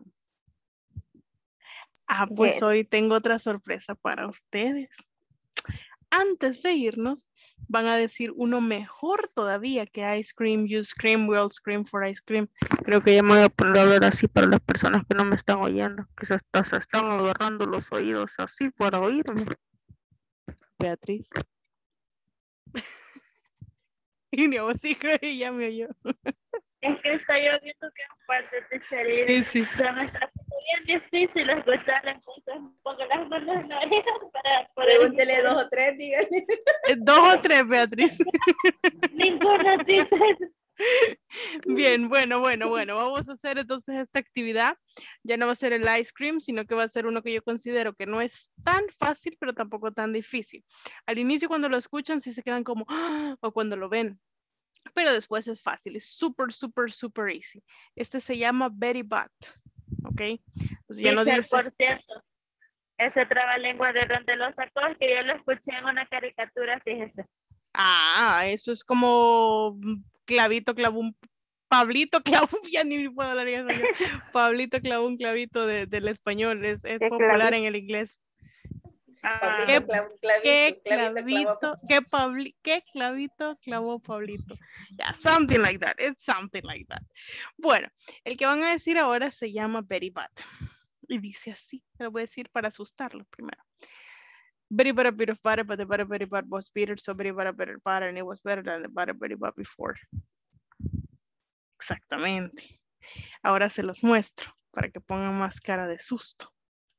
Ah, pues
Yes.
hoy tengo otra sorpresa para ustedes. Antes de irnos, van a decir uno mejor todavía que ice cream, you scream, we all scream for ice cream. Creo que ya me voy a poner a hablar así para las personas que no me están oyendo, que se, está- se están agarrando los oídos así para oírme. Beatriz. Y ni vos sí creo que ya me oyó.
Es que está lloviendo que en parte de salir.
Sí, sí.
Se me está haciendo bien difícil escuchar, entonces pongo las manos en la oreja para poder
Pregúntele
escuchar.
dos o tres, dígale.
Eh, Dos o tres, Beatriz.
Ninguna dice.
Bien, bueno, bueno, bueno, vamos a hacer entonces esta actividad. Ya no va a ser el ice cream, sino que va a ser uno que yo considero que no es tan fácil, pero tampoco tan difícil. Al inicio cuando lo escuchan sí se quedan como, "Ah", o cuando lo ven, pero después es fácil, es súper, súper, súper easy. Este se llama Betty Butt, ¿ok? Entonces ya no
Dice,
dice,
por cierto, ese trabalengua de donde lo sacó es que yo lo escuché en una caricatura, fíjese.
ah, eso es como mm, clavito, clavó un, Pablito clavó, ya ni puedo hablar eso yo. Pablito clavó un clavito de- del español, es, es
¿Qué
popular
clavito?
en el inglés.
Ah,
¿Qué,
Pablito, clav- clavito,
qué
clavito,
clavito,
clavó.
qué, Pabli, qué clavito clavó Pablito? Yeah, something like that, it's something like that. Bueno, el que van a decir ahora se llama Betty Butt. Y dice así, lo voy a decir para asustarlo primero. Betty Butt a bit of butter, but the butter Betty Butt was bitter, so Betty Butt a better butter, and it was better than the butter Betty Butt before. Exactamente. Ahora se los muestro para que pongan más cara de susto.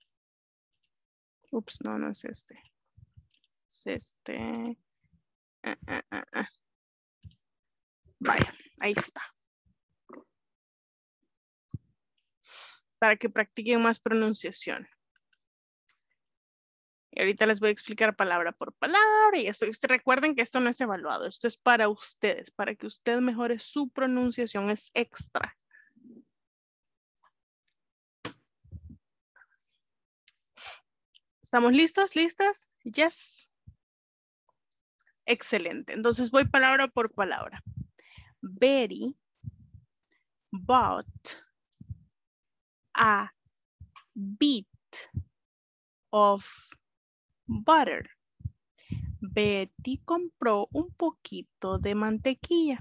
Ups, no, no es este. Es este. Ah, ah, ah, ah. Vaya, ahí está. para que practiquen más pronunciación. Y ahorita les voy a explicar palabra por palabra y esto. Recuerden que esto no es evaluado, esto es para ustedes, para que usted mejore su pronunciación, es extra. ¿Estamos listos? ¿Listas? Yes. Excelente. Entonces voy palabra por palabra. Betty bought a bit of butter. Betty compró un poquito de mantequilla.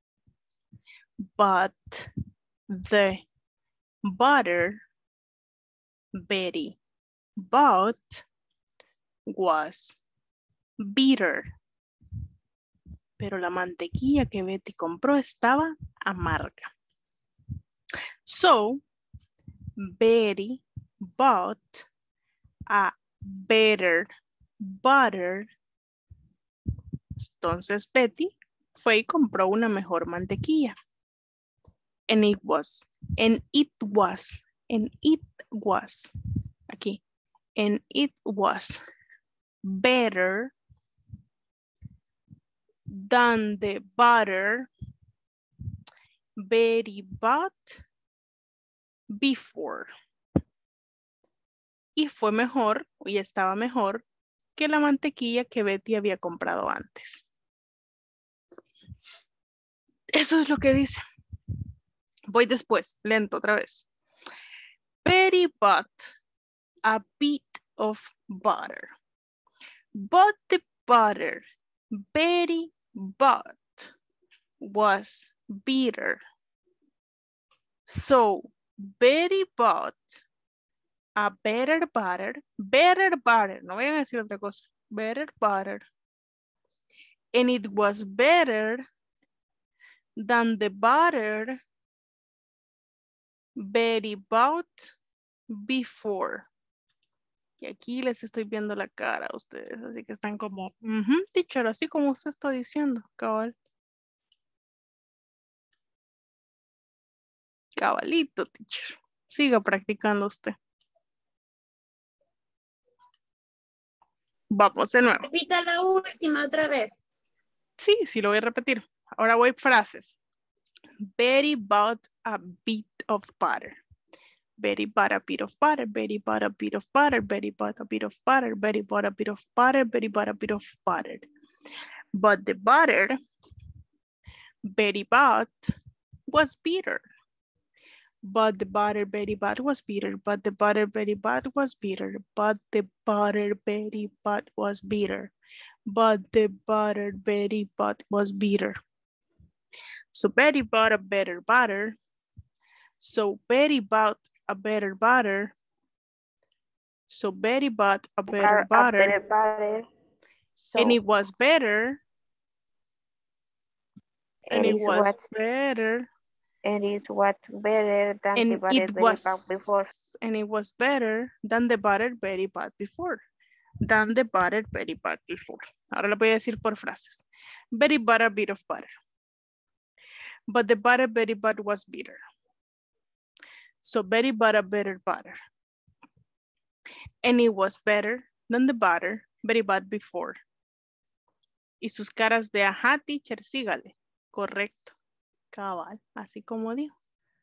But the butter Betty bought was bitter. Pero la mantequilla que Betty compró estaba amarga. So, Betty bought a better butter. Entonces Betty fue y compró una mejor mantequilla. And it was, and it was, and it was, aquí, and it was better than the butter Betty bought before. Y fue mejor, y estaba mejor, que la mantequilla que Betty había comprado antes. Eso es lo que dice. Voy después, lento otra vez. Betty bought a bit of butter. But the butter Betty bought was bitter. So Betty bought a better butter, better butter, no voy a decir otra cosa, better butter. And it was better than the butter Betty bought before. Y aquí les estoy viendo la cara a ustedes, así que están como, uh-huh, teacher, así como usted está diciendo, cabal. Cabalito, teacher. Siga practicando usted. Vamos de nuevo.
Repita la última otra vez.
Sí, sí lo voy a repetir. Ahora voy frases. Betty bought a bit of butter. Betty bought a bit of butter. Betty bought a bit of butter. Betty bought a bit of butter. Betty bought a bit of butter. Betty bought a bit of butter. But the butter Betty bought was bitter. But the butter Betty bought was bitter. But the butter Betty bought was bitter. But the butter Betty bought was bitter. But the butter Betty bought was bitter. So Betty bought a better butter. So Betty bought a better butter. So Betty bought a better butter.
A better butter. So,
and it was better. And it was
what,
better.
And it's what better than
and
the butter
it
Betty
was,
bought before.
And it was better than the butter Betty bought before. Than the butter Betty bought before. Ahora lo voy a decir por frases. Betty bought a bit of butter. But the butter Betty bought was bitter. So Betty bought a better butter. And it was better than the butter Betty bought before. Y sus caras de ajá, teacher, sígale. Correcto. Cabal, así como dijo.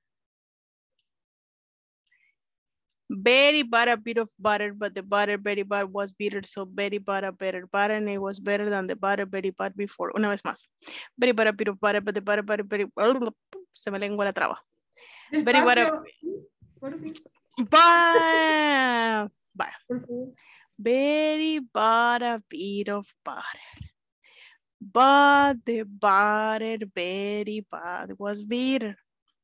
Betty bought a bit of butter, but the butter Betty bought was bitter, so Betty bought a better butter, and it was better than the butter Betty bought before. Una vez más. Betty bought a bit of butter, but the butter, butter, Betty... Se me lengua la traba. Betty bought a... Bye. Bye. Betty bought a bit of butter. But the butter Betty bought was bitter.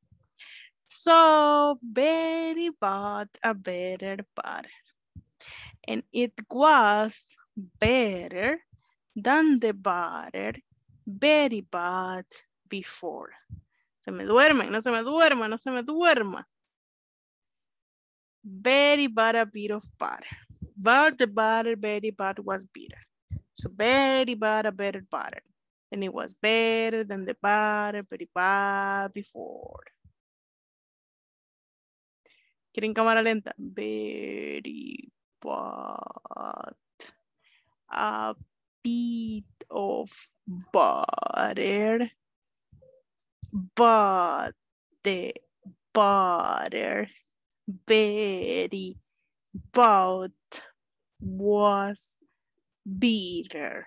So Betty bought a better butter. And it was better than the butter Betty bought before. Se me duermen, no se me duerma, no se me duerma. Betty bought a bit of butter. But the butter Betty bought was bitter. So Betty bought a better butter. And it was better than the butter Betty bought before. ¿Quieren cámara lenta? Very bad. A bit of butter. But the butter very bad was bitter.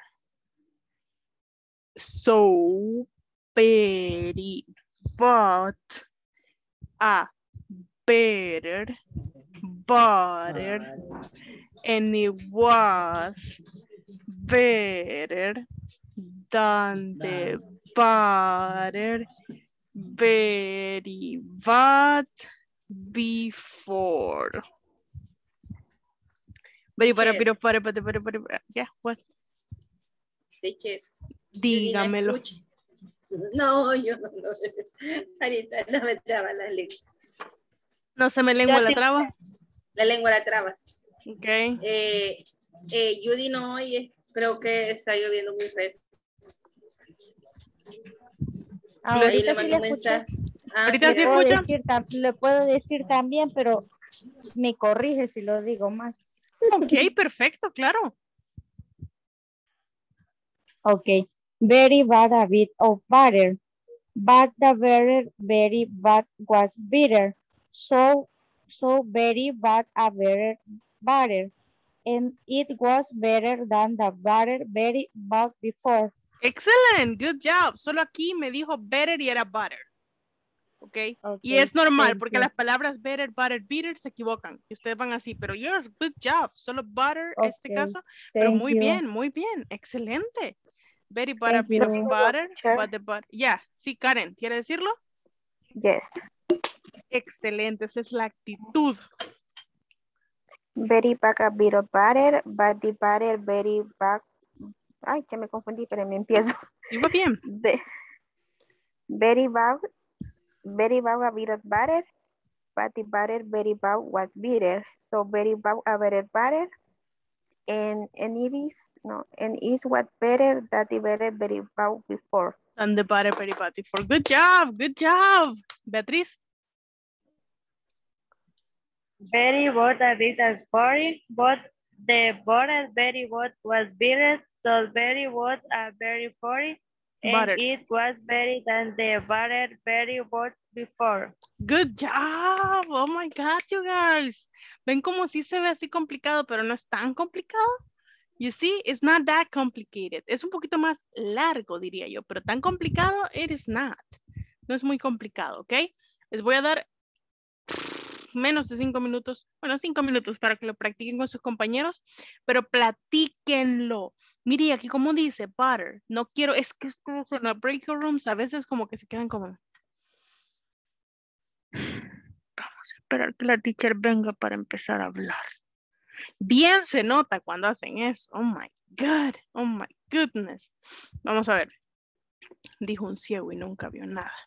So very bad a better butter and it was better than the butter very bad before. Very bad,
Teacher.
very bad, very bad, very bad. Yeah, what?
Teacher,
Dígamelo.
no, yo no, no. Ahorita no me traba la lengua.
No se me lengua la traba.
La lengua la traba.
Ok.
Eh, eh, Judy no oye. Creo que está lloviendo muy feo.
Ahorita sí le escuché.
Ah,
¿Ahorita
sí,
sí
le, puedo
escucha?
decir, tam- le puedo decir también, pero me corrige si lo digo mal.
Ok, perfecto, claro.
Okay. Very bad a bit of butter. But the butter very bad was bitter. So so very bad a better butter. And it was better than the butter very bad before.
Excellent, good job. Solo aquí me dijo better y era butter. Ok.
Okay,
Y es normal
thank
porque
you.
las palabras better, butter, bitter se equivocan. Y ustedes van así, pero yes, good job. Solo butter,
Okay,
este caso. Pero
thank
muy
you.
bien, muy bien. Excelente. Very butter,
Thank
bit of
you.
butter,
Sure.
but the butter. Yeah, sí, Karen, ¿quiere decirlo?
Yes.
Excelente, esa es la actitud.
Very bad a bit of butter, but the butter very bad. Ay, ya me confundí, pero me empiezo.
Iba bien.
Ve- Very bad, very bad a bit of butter, but the butter very bad was bitter. So very bad a better butter, and and it is no, and is what better that the better very bad before.
And the butter, very bad before. Good job, good job. Beatriz.
Very bad a bit as body, but the butter very bad was bitter, so very bad a very body, and
Butter.
it was better than the butter very bad before.
Good job. Oh my God, you guys. Ven como si se ve así complicado, pero no es tan complicado. You see, it's not that complicated. Es un poquito más largo, diría yo, pero tan complicado, it is not. No es muy complicado, ¿ok? Les voy a dar menos de cinco minutos, bueno, cinco minutos para que lo practiquen con sus compañeros, pero platíquenlo. Mire, aquí como dice, butter, no quiero, es que estos en los breakout rooms a veces como que se quedan como... Vamos a esperar que la teacher venga para empezar a hablar. Bien se nota cuando hacen eso. Oh my God, oh my goodness. Vamos a ver. Dijo un ciego y nunca vio nada.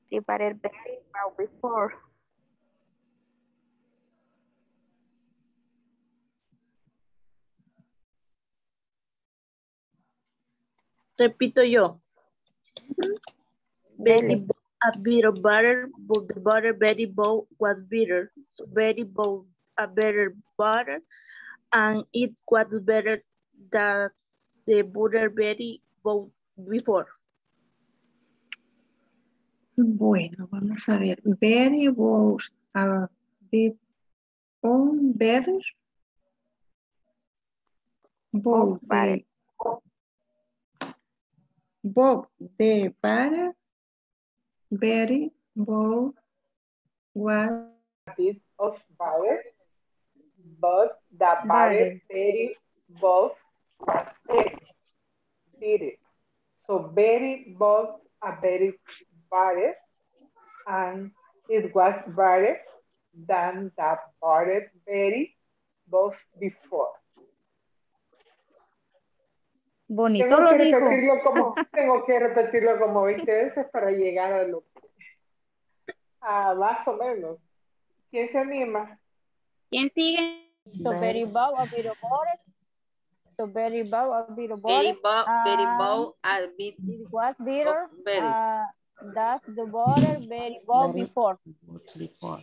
divided very bow before.
Repito yo. Betty
Dele.
bought a bit of butter, but the butter Betty bought was bitter. So Betty bought a better butter, and it was better than the butter Betty bought before.
Bueno, vamos a ver. Betty was a bit on better. Both the, both the butter, Betty both was
A bit of butter, but the butter
Butter.
Betty bought was very bitter. So Betty bought a very butter, and it was better than the butter Betty bought before.
Bonito
Tengo
lo
que
dijo.
repetirlo como, tengo que repetirlo como veinte veces para llegar a lo a más o menos. ¿Quién se anima?
¿Quién sigue?
So very bow a bit of butter. So very bow a bit of butter.
Very bow, very
and
bow, a bit
It was bitter.
of berry.
Uh, that's the butter very bow
Very-
before.
Before.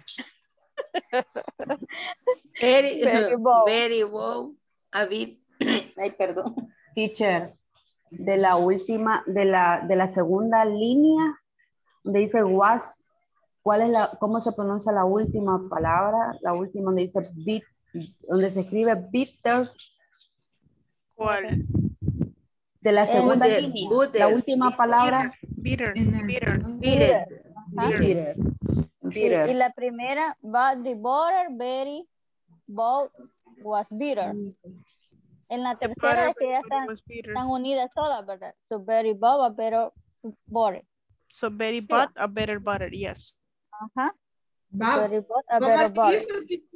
Very,
Very bow.
very bow, a bit. Ay, perdón.
Teacher, de la última, de la, de la segunda línea, donde dice was, ¿cuál es la, cómo se pronuncia la última palabra? La última donde dice bit, donde se escribe bitter,
¿Cuál?
de la segunda
Butter,
línea,
butter,
la última
bitter.
palabra,
Bitter,
En el-
bitter.
Bitter.
Ajá.
bitter,
Y,
bitter.
y la primera, but the butter very bow was bitter. En la
The
tercera
butter
es que ya
Betty
están,
was bitter.
están unidas todas, ¿verdad? So very bow a better butter.
So Betty
Sí.
bought a better butter, yes.
Ajá.
Va-
Very bow a
¿Cómo
better butter.
dice?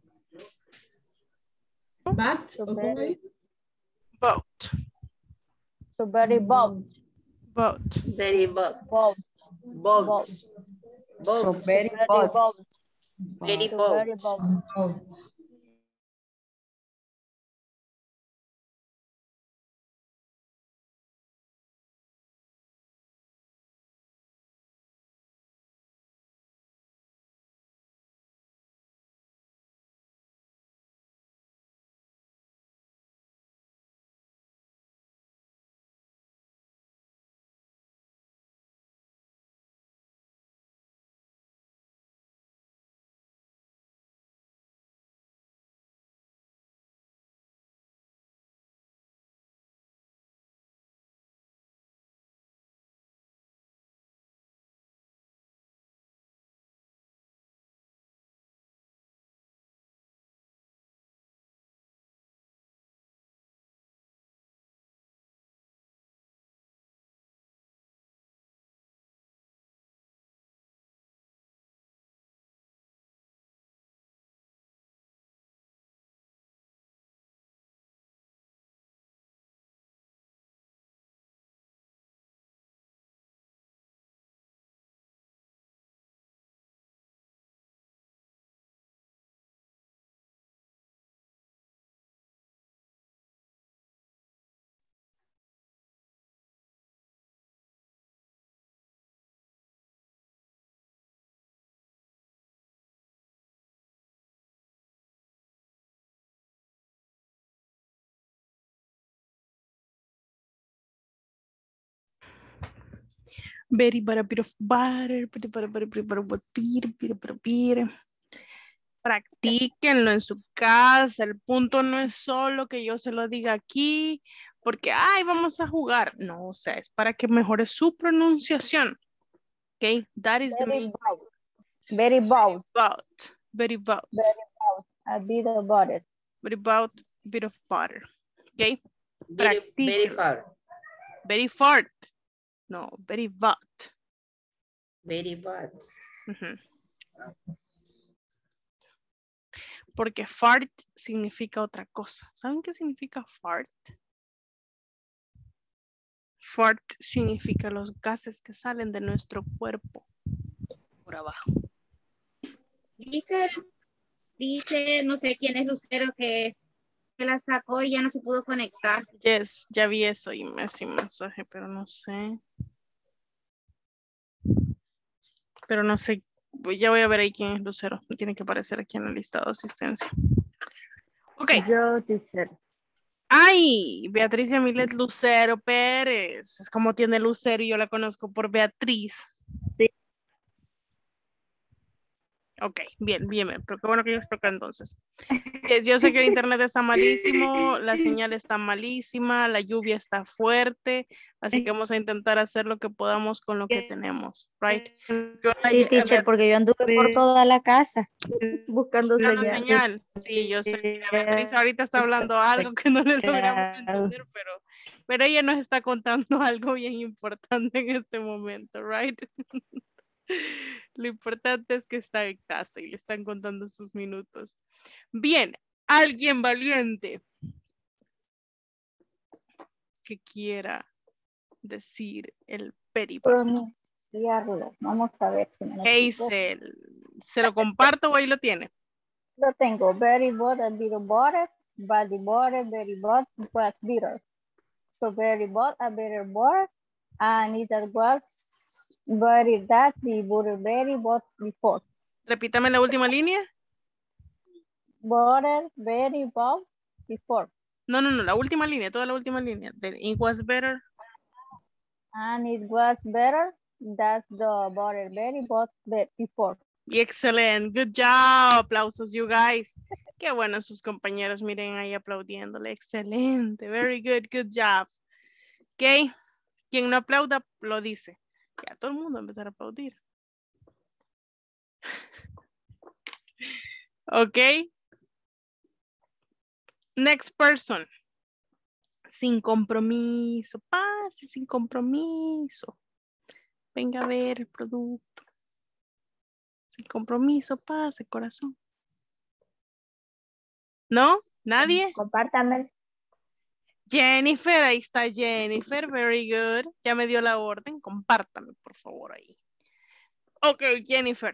Bat,
So
¿o cómo
very,
dice?
Boat,
so very bow.
boat.
Very bow.
Bow.
Boat.
So
Boat.
very
Very
both.
bow.
Very
So
bow.
very bow.
Oh,
Betty bought a bit of butter, Betty bought a bit of butter, butter, butter, butter, butter. Practíquenlo en su casa. El punto no es solo que yo se lo diga aquí, porque, ay, vamos a jugar. No, o sea, es para que mejore su pronunciación. Ok, that is the
Very
main
bow. Very bow.
bout. Very bout.
Very bow. A bit of butter.
Very bout, bit of butter. Ok,
Very, very
practíquenlo.
far.
Very fart. No, very bout.
Very bad.
Ujú. Porque fart significa otra cosa. ¿Saben qué significa fart? Fart significa los gases que salen de nuestro cuerpo. por abajo.
Dice, dice, no sé quién es Lucero que, que la sacó y ya no se pudo conectar.
Yes, ya vi eso y me hace mensaje, pero no sé. Pero no sé, voy- ya voy a ver ahí quién es Lucero. Me tiene que aparecer aquí en el listado de asistencia. Ok.
Yo, teacher.
Ay, Beatriz Yamilet Lucero Pérez. Es como tiene Lucero y yo la conozco por Beatriz.
Sí.
Ok, bien, bien, bien. Pero qué bueno que yo estoy acá entonces. Yes, yo sé que el internet está malísimo, la señal está malísima, la lluvia está fuerte, así que vamos a intentar hacer lo que podamos con lo que tenemos, right? Yo
Sí,
ayer-
teacher, porque yo anduve por toda la casa buscando
buscando
señal.
señal. Sí, yo sé que Beatriz ahorita está hablando algo que no le logramos entender, pero, pero ella nos está contando algo bien importante en este momento, right? Lo importante es que está en casa y le están contando sus minutos. Bien, alguien valiente que quiera decir el peripa.
Pronunciarlo. Vamos a ver si me lo equivoco.
Hazel, ¿se lo comparto o ahí lo tiene?
Lo tengo. Very bad and bitter butter. Body butter, very bad was bitter. So very bad and bitter butter. And it was very that the butter very bad before.
Repítame la última línea.
Butter very bad before.
No, no, no, la última línea, toda la última línea. The ink was better.
And it was better that the butter very bad be- before.
Excelente, good job. Aplausos, you guys. Qué bueno sus compañeros, miren ahí aplaudiéndole. Excelente, very good, good job. Ok, quien no aplauda, lo dice. Ya todo el mundo va a empezar a aplaudir. Ok. Next person. Sin compromiso, pase sin compromiso. Venga a ver el producto. Sin compromiso, pase, corazón. ¿No? ¿Nadie?
Compártame.
Jennifer, ahí está Jennifer, very good. Ya me dio la orden, compártame por favor ahí. Ok, Jennifer.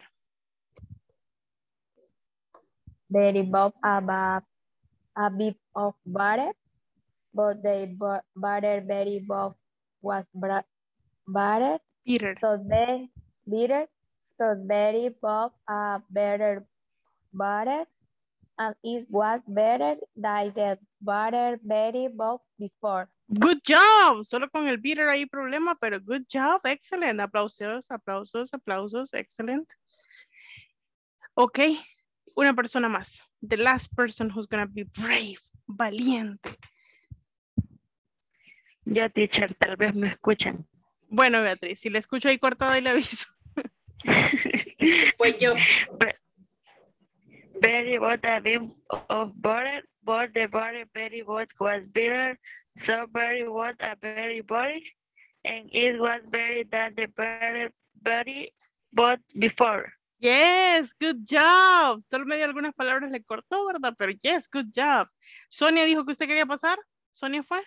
Very bad about a bit of butter, but the bu- butter very bad was bra- butter.
Bitter.
So very bitter. So very bad a better butter. And it was better than the butter very bad before.
Good job. Solo con el bitter hay problema, pero good job. Excelente. Aplausos, aplausos, aplausos. Excelente. Ok. Una persona más. The last person who's gonna be brave. Valiente.
Yo, teacher, tal vez me escuchan.
Bueno, Beatriz, si le escucho ahí cortado y le aviso.
Pues yo.
Very bought a bit of butter, but the butter very bought was bitter, so very bought a very butter, and it was very that the butter very bought before.
Yes, good job. Solo me dio algunas palabras, le cortó, ¿verdad? Pero yes, good job. Sonia dijo que usted quería pasar. ¿Sonia fue?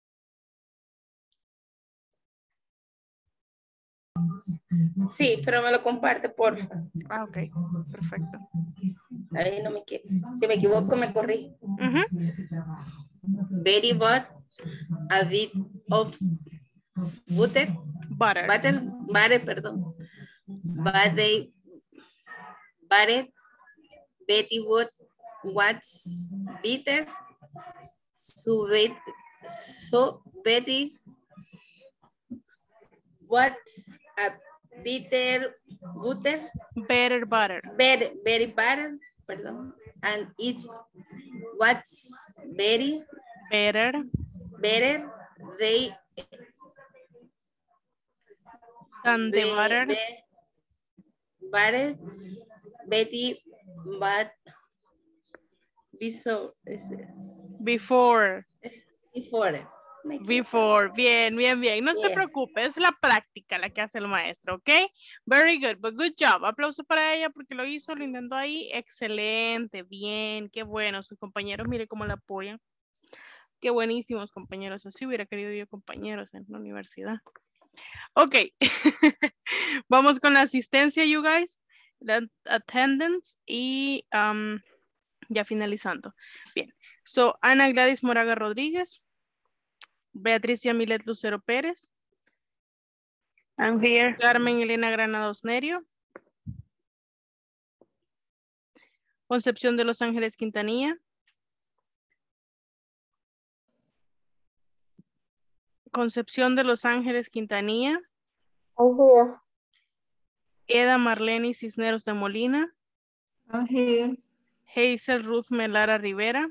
Sí, pero me lo comparte, porfa.
Ah, ok. Perfecto.
Ahí no me quiero. Si me equivoco, me corrí.
Uh-huh.
Very bad, a bit of butter.
Butter.
Butter, butter, perdón. Butter, butter, Betty what, what's bitter? So, bet, so Betty, what's a bitter butter?
Better butter.
Very, very butter, perdón. And it's what's very
better,
better, they
than the
be,
butter.
Be, butter, Betty, but before,
before.
Before.
Before. Bien, bien, bien. No
Bien.
se preocupe, es la práctica la que hace el maestro, ¿ok? Very good, but good job. Aplauso para ella porque lo hizo, lo intentó ahí. Excelente, bien, qué bueno. Sus compañeros, mire cómo la apoyan. Qué buenísimos compañeros. Así hubiera querido yo compañeros en la universidad. Ok. Vamos con la asistencia, you guys. La attendance y um, ya finalizando. Bien. So, Ana Gladys Moraga Rodríguez. Beatriz Yamilet Lucero Pérez.
I'm here.
Carmen Elena Granados Nerio. Concepción de Los Ángeles Quintanilla. Concepción de Los Ángeles Quintanilla.
I'm here.
Eda Marlene Cisneros de Molina.
I'm here.
Hazel Ruth Melara Rivera.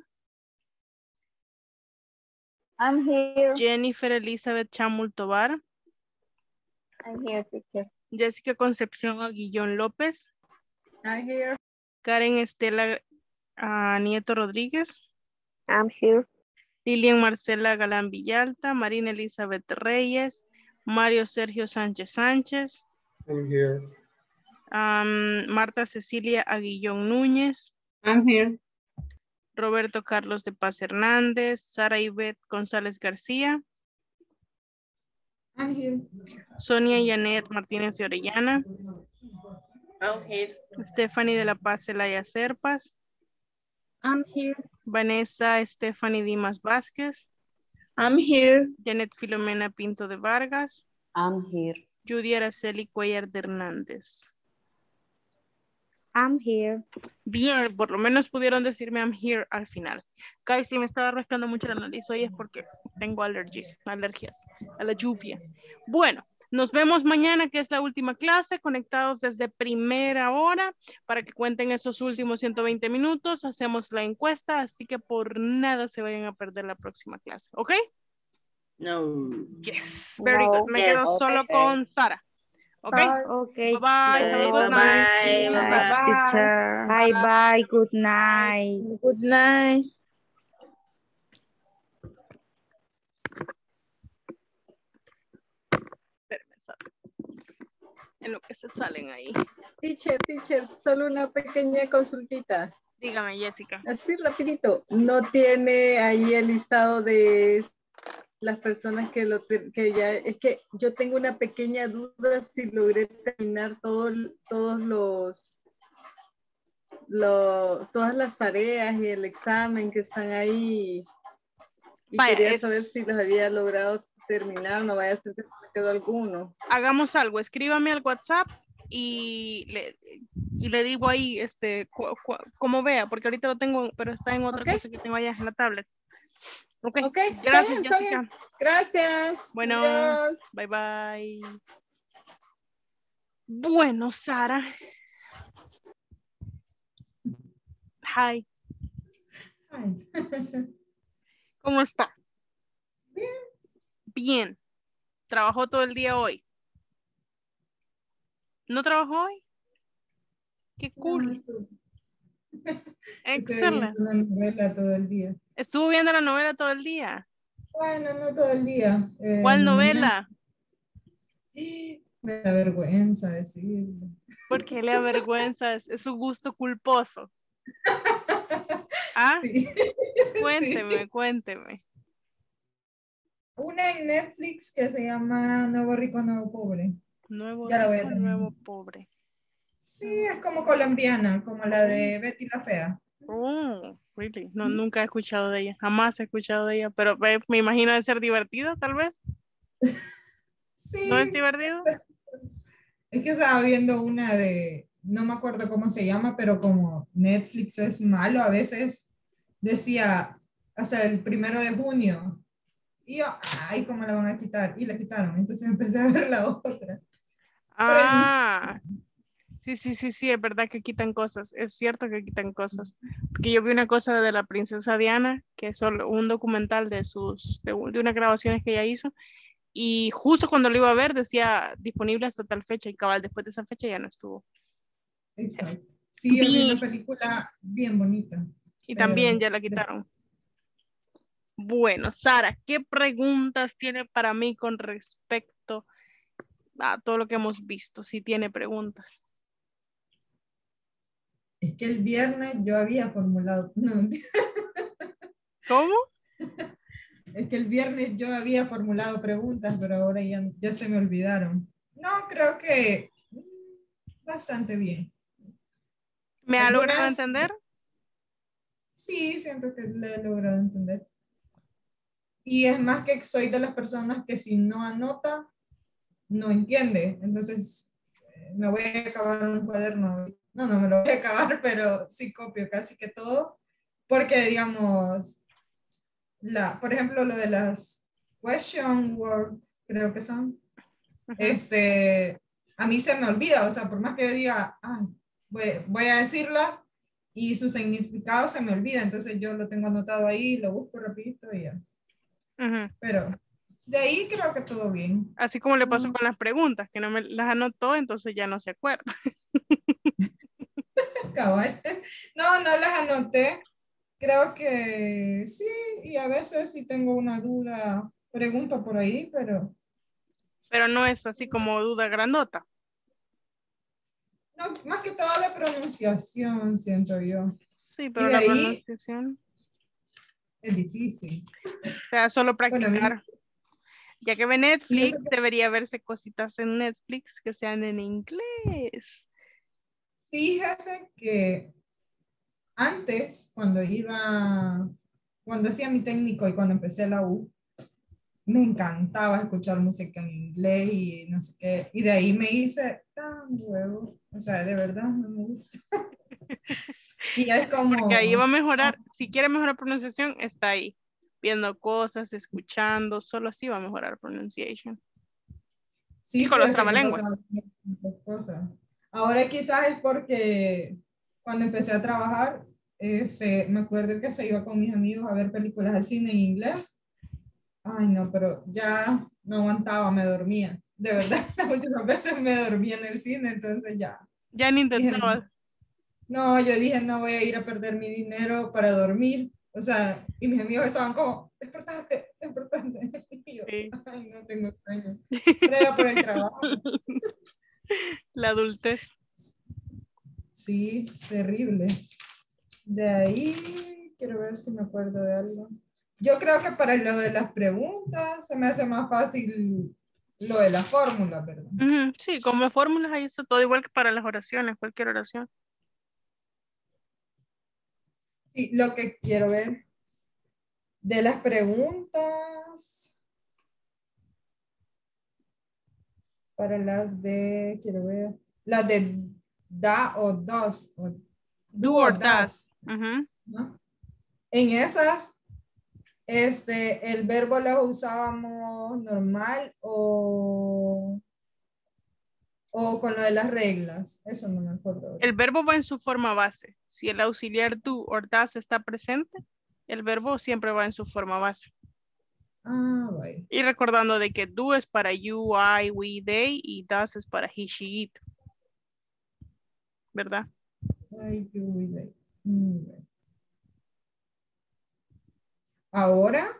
I'm here.
Jennifer Elizabeth Chamul Tobar.
I'm here, teacher.
Jessica Concepción Aguillón López.
I'm here.
Karen Estela uh, Nieto Rodríguez.
I'm here.
Lilian Marcela Galán Villalta. Marina Elizabeth Reyes. Mario Sergio Sánchez Sánchez.
I'm here.
Um, Marta Cecilia Aguillón Núñez.
I'm here.
Roberto Carlos de Paz Hernández. Sara Ivette González García.
I'm here.
Sonia Yanet Martínez de Orellana.
I'm here.
Stephanie de la Paz Celaya Serpas.
I'm here.
Vanessa Stephanie Dimas Vázquez.
I'm here.
Janet Filomena Pinto de Vargas.
I'm here.
Judy Araceli Cuellar de Hernández.
I'm here.
Bien, por lo menos pudieron decirme I'm here al final. Guys, si me estaba rascando mucho la nariz hoy es porque tengo allergies, alergias a la lluvia. Bueno, nos vemos mañana, que es la última clase, conectados desde primera hora para que cuenten esos últimos ciento veinte minutos. Hacemos la encuesta, así que por nada se vayan a perder la próxima clase, ¿ok?
No.
Yes, very
No.
good. Me
Yes.
quedo solo
Okay.
con Sara. ¿Ok?
Okay.
Bye bye. Have a good
Bye,
night.
bye,
Bye,
bye.
Teacher.
Bye bye. Good night.
Good night.
Espérame, Sara. En lo que se salen ahí.
Teacher, teacher, solo una pequeña consultita.
Dígame, Jessica.
Así rapidito. ¿No tiene ahí el listado de las personas que lo te- que ya, es que yo tengo una pequeña duda si logré terminar todo, todos los, lo- todas las tareas y el examen que están ahí? Y
Vaya,
quería
es-
saber si los había logrado terminar, no vaya a ser que se me quedó alguno.
Hagamos algo, escríbame al WhatsApp y le, y le digo ahí, este, cu- cu- como vea, porque ahorita lo tengo, pero está en otra
Ok.
cosa que tengo allá en la tablet. Ok,
Ok, está
gracias,
bien, está
Jessica.
bien. Gracias.
Bueno,
Adiós.
bye bye. Bueno, Sara. Hi,
Ay.
¿cómo está?
Bien.
Bien. ¿Trabajó todo el día hoy? ¿No trabajó hoy? Qué
No,
cool.
estuve, estuve
Excelente.
viendo una novela todo el día.
Estuvo viendo la novela todo el día.
Bueno, no todo el día. eh,
¿Cuál
en la
novela?
mañana. Me da vergüenza decirlo.
Porque le avergüenza, es, es su gusto culposo. Ah,
Sí.
cuénteme,
Sí.
cuénteme.
Una en Netflix que se llama Nuevo Rico, Nuevo Pobre.
Nuevo
Ya la voy a
rico,
terminar.
nuevo pobre.
Sí, es como colombiana, como la de Betty la Fea.
Oh, really? No, nunca he escuchado de ella. Jamás he escuchado de ella. Pero eh, me imagino de ser divertida, tal vez.
Sí.
¿No es divertido?
Es que estaba viendo una de, no me acuerdo cómo se llama, pero como Netflix es malo, a veces decía hasta el primero de junio. Y yo, ay, ¿cómo la van a quitar? Y la quitaron. Entonces empecé a ver la otra.
Ah, sí, sí, sí, sí, es verdad que quitan cosas. Es cierto que quitan cosas. Porque yo vi una cosa de la princesa Diana, que es solo un documental de sus, de, de unas grabaciones que ella hizo. Y justo cuando lo iba a ver decía disponible hasta tal fecha y cabal después de esa fecha ya no estuvo.
Exacto. Sí, yo vi
Vi-
una película bien bonita.
Y
pero-
también ya la quitaron. Bueno, Sara, ¿qué preguntas tiene para mí con respecto a todo lo que hemos visto? Si tiene preguntas.
Es que el viernes yo había formulado, no, mentira.
¿Cómo?
Es que el viernes yo había formulado preguntas, pero ahora ya, ya se me olvidaron. No, creo que bastante bien.
¿Me ha logrado
Algunas-
entender?
Sí, siento que le he logrado entender. Y es más que soy de las personas que si no anota, no entiende. Entonces, eh, me voy a acabar un cuaderno. No, no me lo voy a acabar, pero sí copio casi que todo. Porque, digamos, la, por ejemplo, lo de las question word, creo que son, este, a mí se me olvida. O sea, por más que yo diga, ay, voy, voy a decirlas y su significado se me olvida. Entonces, yo lo tengo anotado ahí, lo busco rapidito y ya.
Ujú.
Pero de ahí creo que todo bien.
Así como le pasó con las preguntas, que no me las anotó, entonces ya no se acuerda.
Cabal. No, no las anoté. Creo que sí, y a veces si tengo una duda, pregunto por ahí, pero
Pero no es así como duda grandota.
no, más que todo de pronunciación, siento yo.
Sí,
Y
pero
de
la
ahí
pronunciación,
es difícil.
o sea, solo
Bueno, a mí-
practicar. Ya que ve
Y
Netflix,
eso-
debería verse cositas en Netflix que sean en inglés.
Fíjese que antes, cuando iba, cuando hacía mi técnico y cuando empecé la U, me encantaba escuchar música en inglés y no sé qué. Y de ahí me hice tan huevo. O sea, de verdad no me gusta. Y ya es como...
Porque ahí va a mejorar, si quiere mejorar pronunciación, está ahí. Viendo cosas, escuchando, solo así va a mejorar pronunciation.
Sí,
Y con los
fíjese que
trabalenguas.
pasa muchas cosas. Ahora quizás es porque cuando empecé a trabajar, este, me acuerdo que se iba con mis amigos a ver películas al cine en inglés. Ay, no, pero ya no aguantaba, me dormía. De verdad, las últimas veces me dormía en el cine, entonces ya.
Ya ni
Dije,
intentaba.
no, yo dije, no voy a ir a perder mi dinero para dormir. O sea, y mis amigos estaban como, despertate, despertate. Y yo,
Sí.
ay, no tengo sueño. Pero era por el trabajo.
La adultez.
Sí, terrible. De ahí, quiero ver si me acuerdo de algo. Yo creo que para lo de las preguntas se me hace más fácil lo de la fórmula, ¿verdad?
Ujú, sí, como fórmulas ahí está todo igual que para las oraciones, cualquier oración.
Sí, lo que quiero ver de las preguntas para las de, quiero ver, las de da o dos, o do o das,
Ujú.
¿no? En esas, este, el verbo lo usábamos normal o, o con lo de las reglas. Eso no me acuerdo.
El verbo va en su forma base. Si el auxiliar do o das está presente, el verbo siempre va en su forma base.
Ah, vaya.
Y recordando de que do es para you, I, we, they y das es para he, she, it. ¿Verdad?
Ay, yo voy de- mm, bueno. Ahora,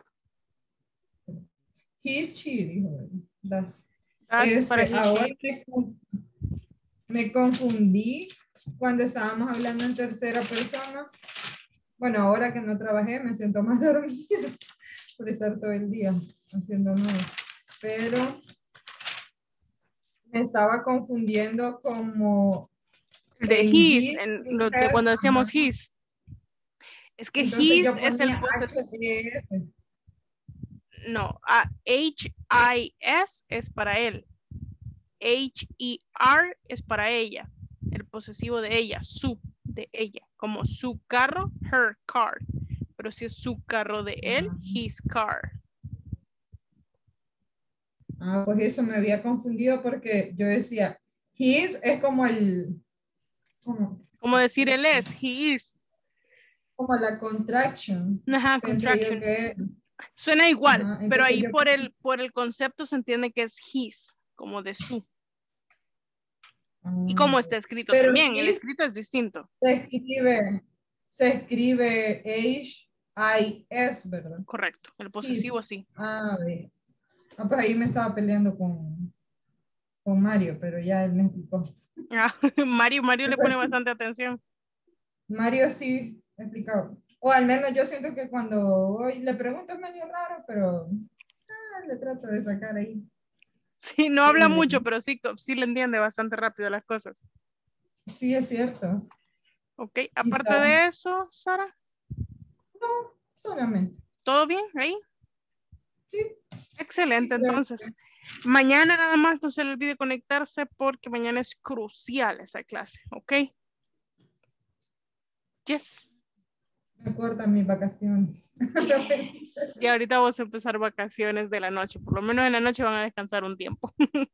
he's she, dijo él. Das.
Das es para
Este,
he,
ahora
she.
me, con- me confundí cuando estábamos hablando en tercera persona. Bueno, ahora que no trabajé, me siento más dormida por estar todo el día haciendo nada. Pero me estaba confundiendo como
De
en
his,
his,
en
y
lo de
her,
cuando decíamos
ajá.
his. Es que
Entonces
his
yo
es el
ponía
posesivo.
H E S.
No, a H I S es para él. H E R es para ella. El posesivo de ella, su, de ella. Como su carro, her car. Pero si es su carro de él, his car.
Ah, pues eso me había confundido porque yo decía, his es como el, como,
Como decir él es, he is.
como la contraction.
Ajá,
Pensé
contraction.
yo que,
Suena igual,
ajá,
pero
entonces
ahí
yo-
por el, por el concepto se entiende que es his, como de su. Y como está escrito
pero
también, el
his
escrito es distinto.
se escribe, se escribe H I S, ¿verdad?
Correcto, el posesivo
His.
sí.
Ah, ve. Ah, pues ahí me estaba peleando con, con Mario, pero ya él me explicó.
Ah, Mario, Mario le pone bastante atención.
Mario sí me explicaba. O al menos yo siento que cuando voy, le pregunto es medio raro, pero ah, le trato de sacar ahí.
Sí, no habla
Eh,
mucho, pero sí, sí le entiende bastante rápido las cosas.
Sí, es cierto.
Ok, aparte
Quizá.
de eso, Sara,
No, solamente.
¿todo bien ahí?
Sí.
Excelente,
Sí, creo
entonces.
que-
Mañana nada más no se le olvide conectarse porque mañana es crucial esa clase, ¿ok? Yes.
Me cortan mis vacaciones.
Yes. Y ahorita vamos a empezar vacaciones de la noche. Por lo menos en la noche van a descansar un tiempo.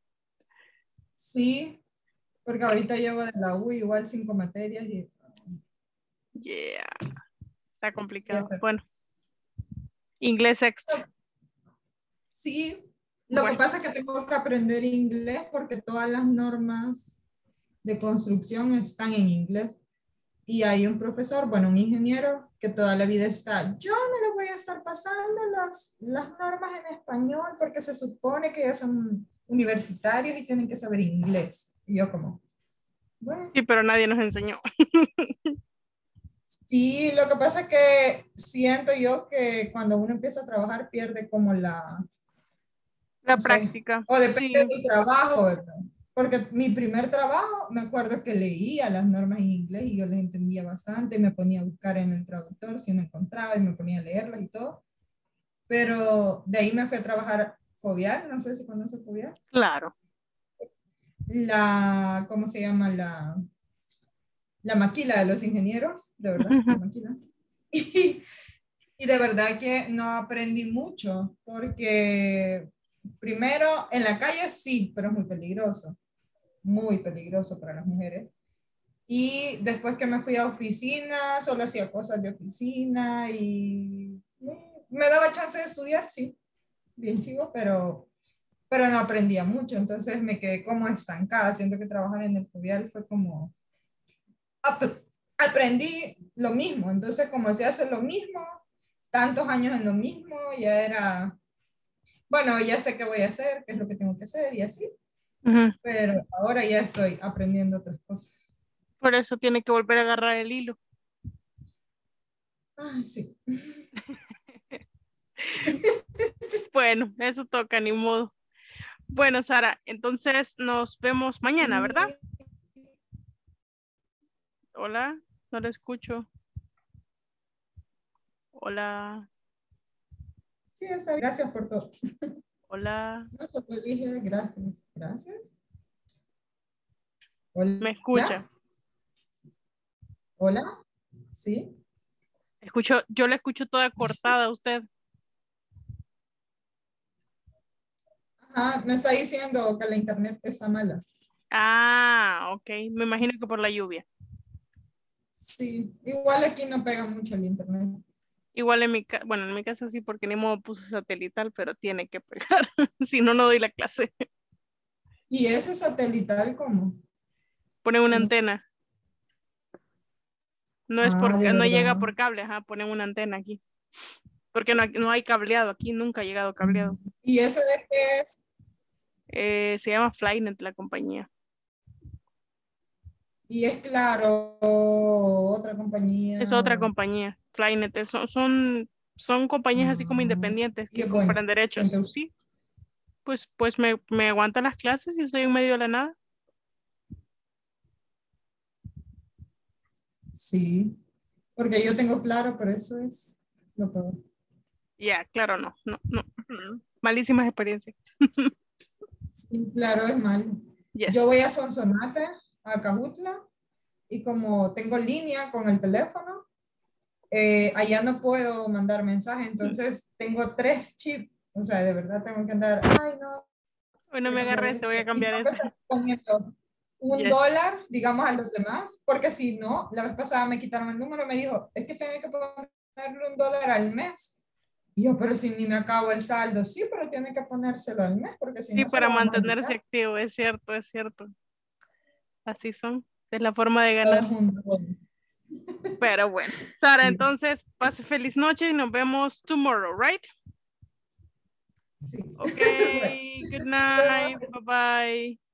Sí, porque ahorita llevo de la U igual cinco materias y
Yeah. Está complicado.
Ya sé.
Bueno. Inglés extra.
sí, lo
Bueno.
que pasa es que tengo que aprender inglés porque todas las normas de construcción están en inglés. Y hay un profesor, bueno, un ingeniero, que toda la vida está, yo no le voy a estar pasando las, las normas en español porque se supone que ya son universitarios y tienen que saber inglés. Y yo como, bueno.
Sí, pero nadie nos enseñó.
Sí, lo que pasa es que siento yo que cuando uno empieza a trabajar pierde como la...
La
no sé,
práctica.
o depende
Sí.
del trabajo, ¿verdad? Porque mi primer trabajo, me acuerdo que leía las normas en inglés y yo les entendía bastante, me ponía a buscar en el traductor si no encontraba y me ponía a leerlas y todo. Pero de ahí me fui a trabajar Fovial, no sé si conoce Fovial.
Claro.
La, ¿cómo se llama? La, la maquila de los ingenieros, de verdad, la maquila. Y, y de verdad que no aprendí mucho, porque primero en la calle sí, pero es muy peligroso, muy peligroso para las mujeres. Y después que me fui a oficina, solo hacía cosas de oficina y me daba chance de estudiar, sí, bien chivo, pero, pero no aprendía mucho, entonces me quedé como estancada, siento que trabajar en el Fovial fue como, ap- aprendí lo mismo, entonces como se hace lo mismo, tantos años en lo mismo, ya era, bueno, ya sé qué voy a hacer, qué es lo que tengo que hacer y así,
Uh-huh.
pero ahora ya estoy aprendiendo otras cosas.
Por eso tiene que volver a agarrar el hilo.
Ay, sí.
Bueno, eso toca, ni modo. Bueno, Sara, entonces nos vemos mañana,
Sí.
¿verdad? Hola, no la escucho. Hola.
Sí, está bien. Gracias por todo.
Hola.
No, pues dije gracias. Gracias. Hola.
¿Me escucha?
Hola. Sí.
Escucho, yo la escucho toda cortada a usted.
Ajá, me está diciendo que la internet está mala.
Ah, ok. Me imagino que por la lluvia.
Sí, igual aquí no pega mucho el internet.
Igual en mi casa, bueno, en mi casa sí, porque ni modo puse satelital, pero tiene que pegar. Si no, no doy la clase.
¿Y ese satelital cómo?
Ponen una antena. No es
Ah,
porque
de
no
verdad.
llega por cable, ajá, ponen una antena aquí. Porque no, no hay cableado, aquí nunca ha llegado cableado.
¿Y ese de qué es?
Eh, se llama Flynet la compañía.
Y es claro, otra compañía.
Es otra
o-
compañía, Flynet. es- Son, son, son compañías así como independientes
Y
que
es bueno.
compran derechos.
siento-
Sí, pues, pues me, me aguantan las clases y estoy en medio de la nada.
Sí, porque yo tengo claro, pero eso es lo peor.
Ya, claro, no, no, no. mm, Malísimas experiencias.
Sí, claro, es malo.
Yes.
Yo voy a Sonsonate, a Cajutla, y como tengo línea con el teléfono, eh, allá no puedo mandar mensaje, entonces tengo tres chips, o sea, de verdad tengo que andar, ay no,
Hoy no me agarré este, voy a
y
cambiar
tengo que
este.
estar poniendo un
Yes.
dólar, digamos, a los demás, porque si no, la vez pasada me quitaron el número, me dijo, es que tengo que ponerle un dólar al mes. Y yo, pero si ni me acabo el saldo, sí, pero tiene que ponérselo al mes, porque si
Sí,
no se
para
lo vamos a
mantenerse
quitar.
activo, es cierto, es cierto. Así son, es la forma de
Todo
ganar.
junto.
Pero bueno, Sara,
Sí.
entonces pase feliz noche y nos vemos tomorrow, right?
Sí.
Okay, good night, bye bye.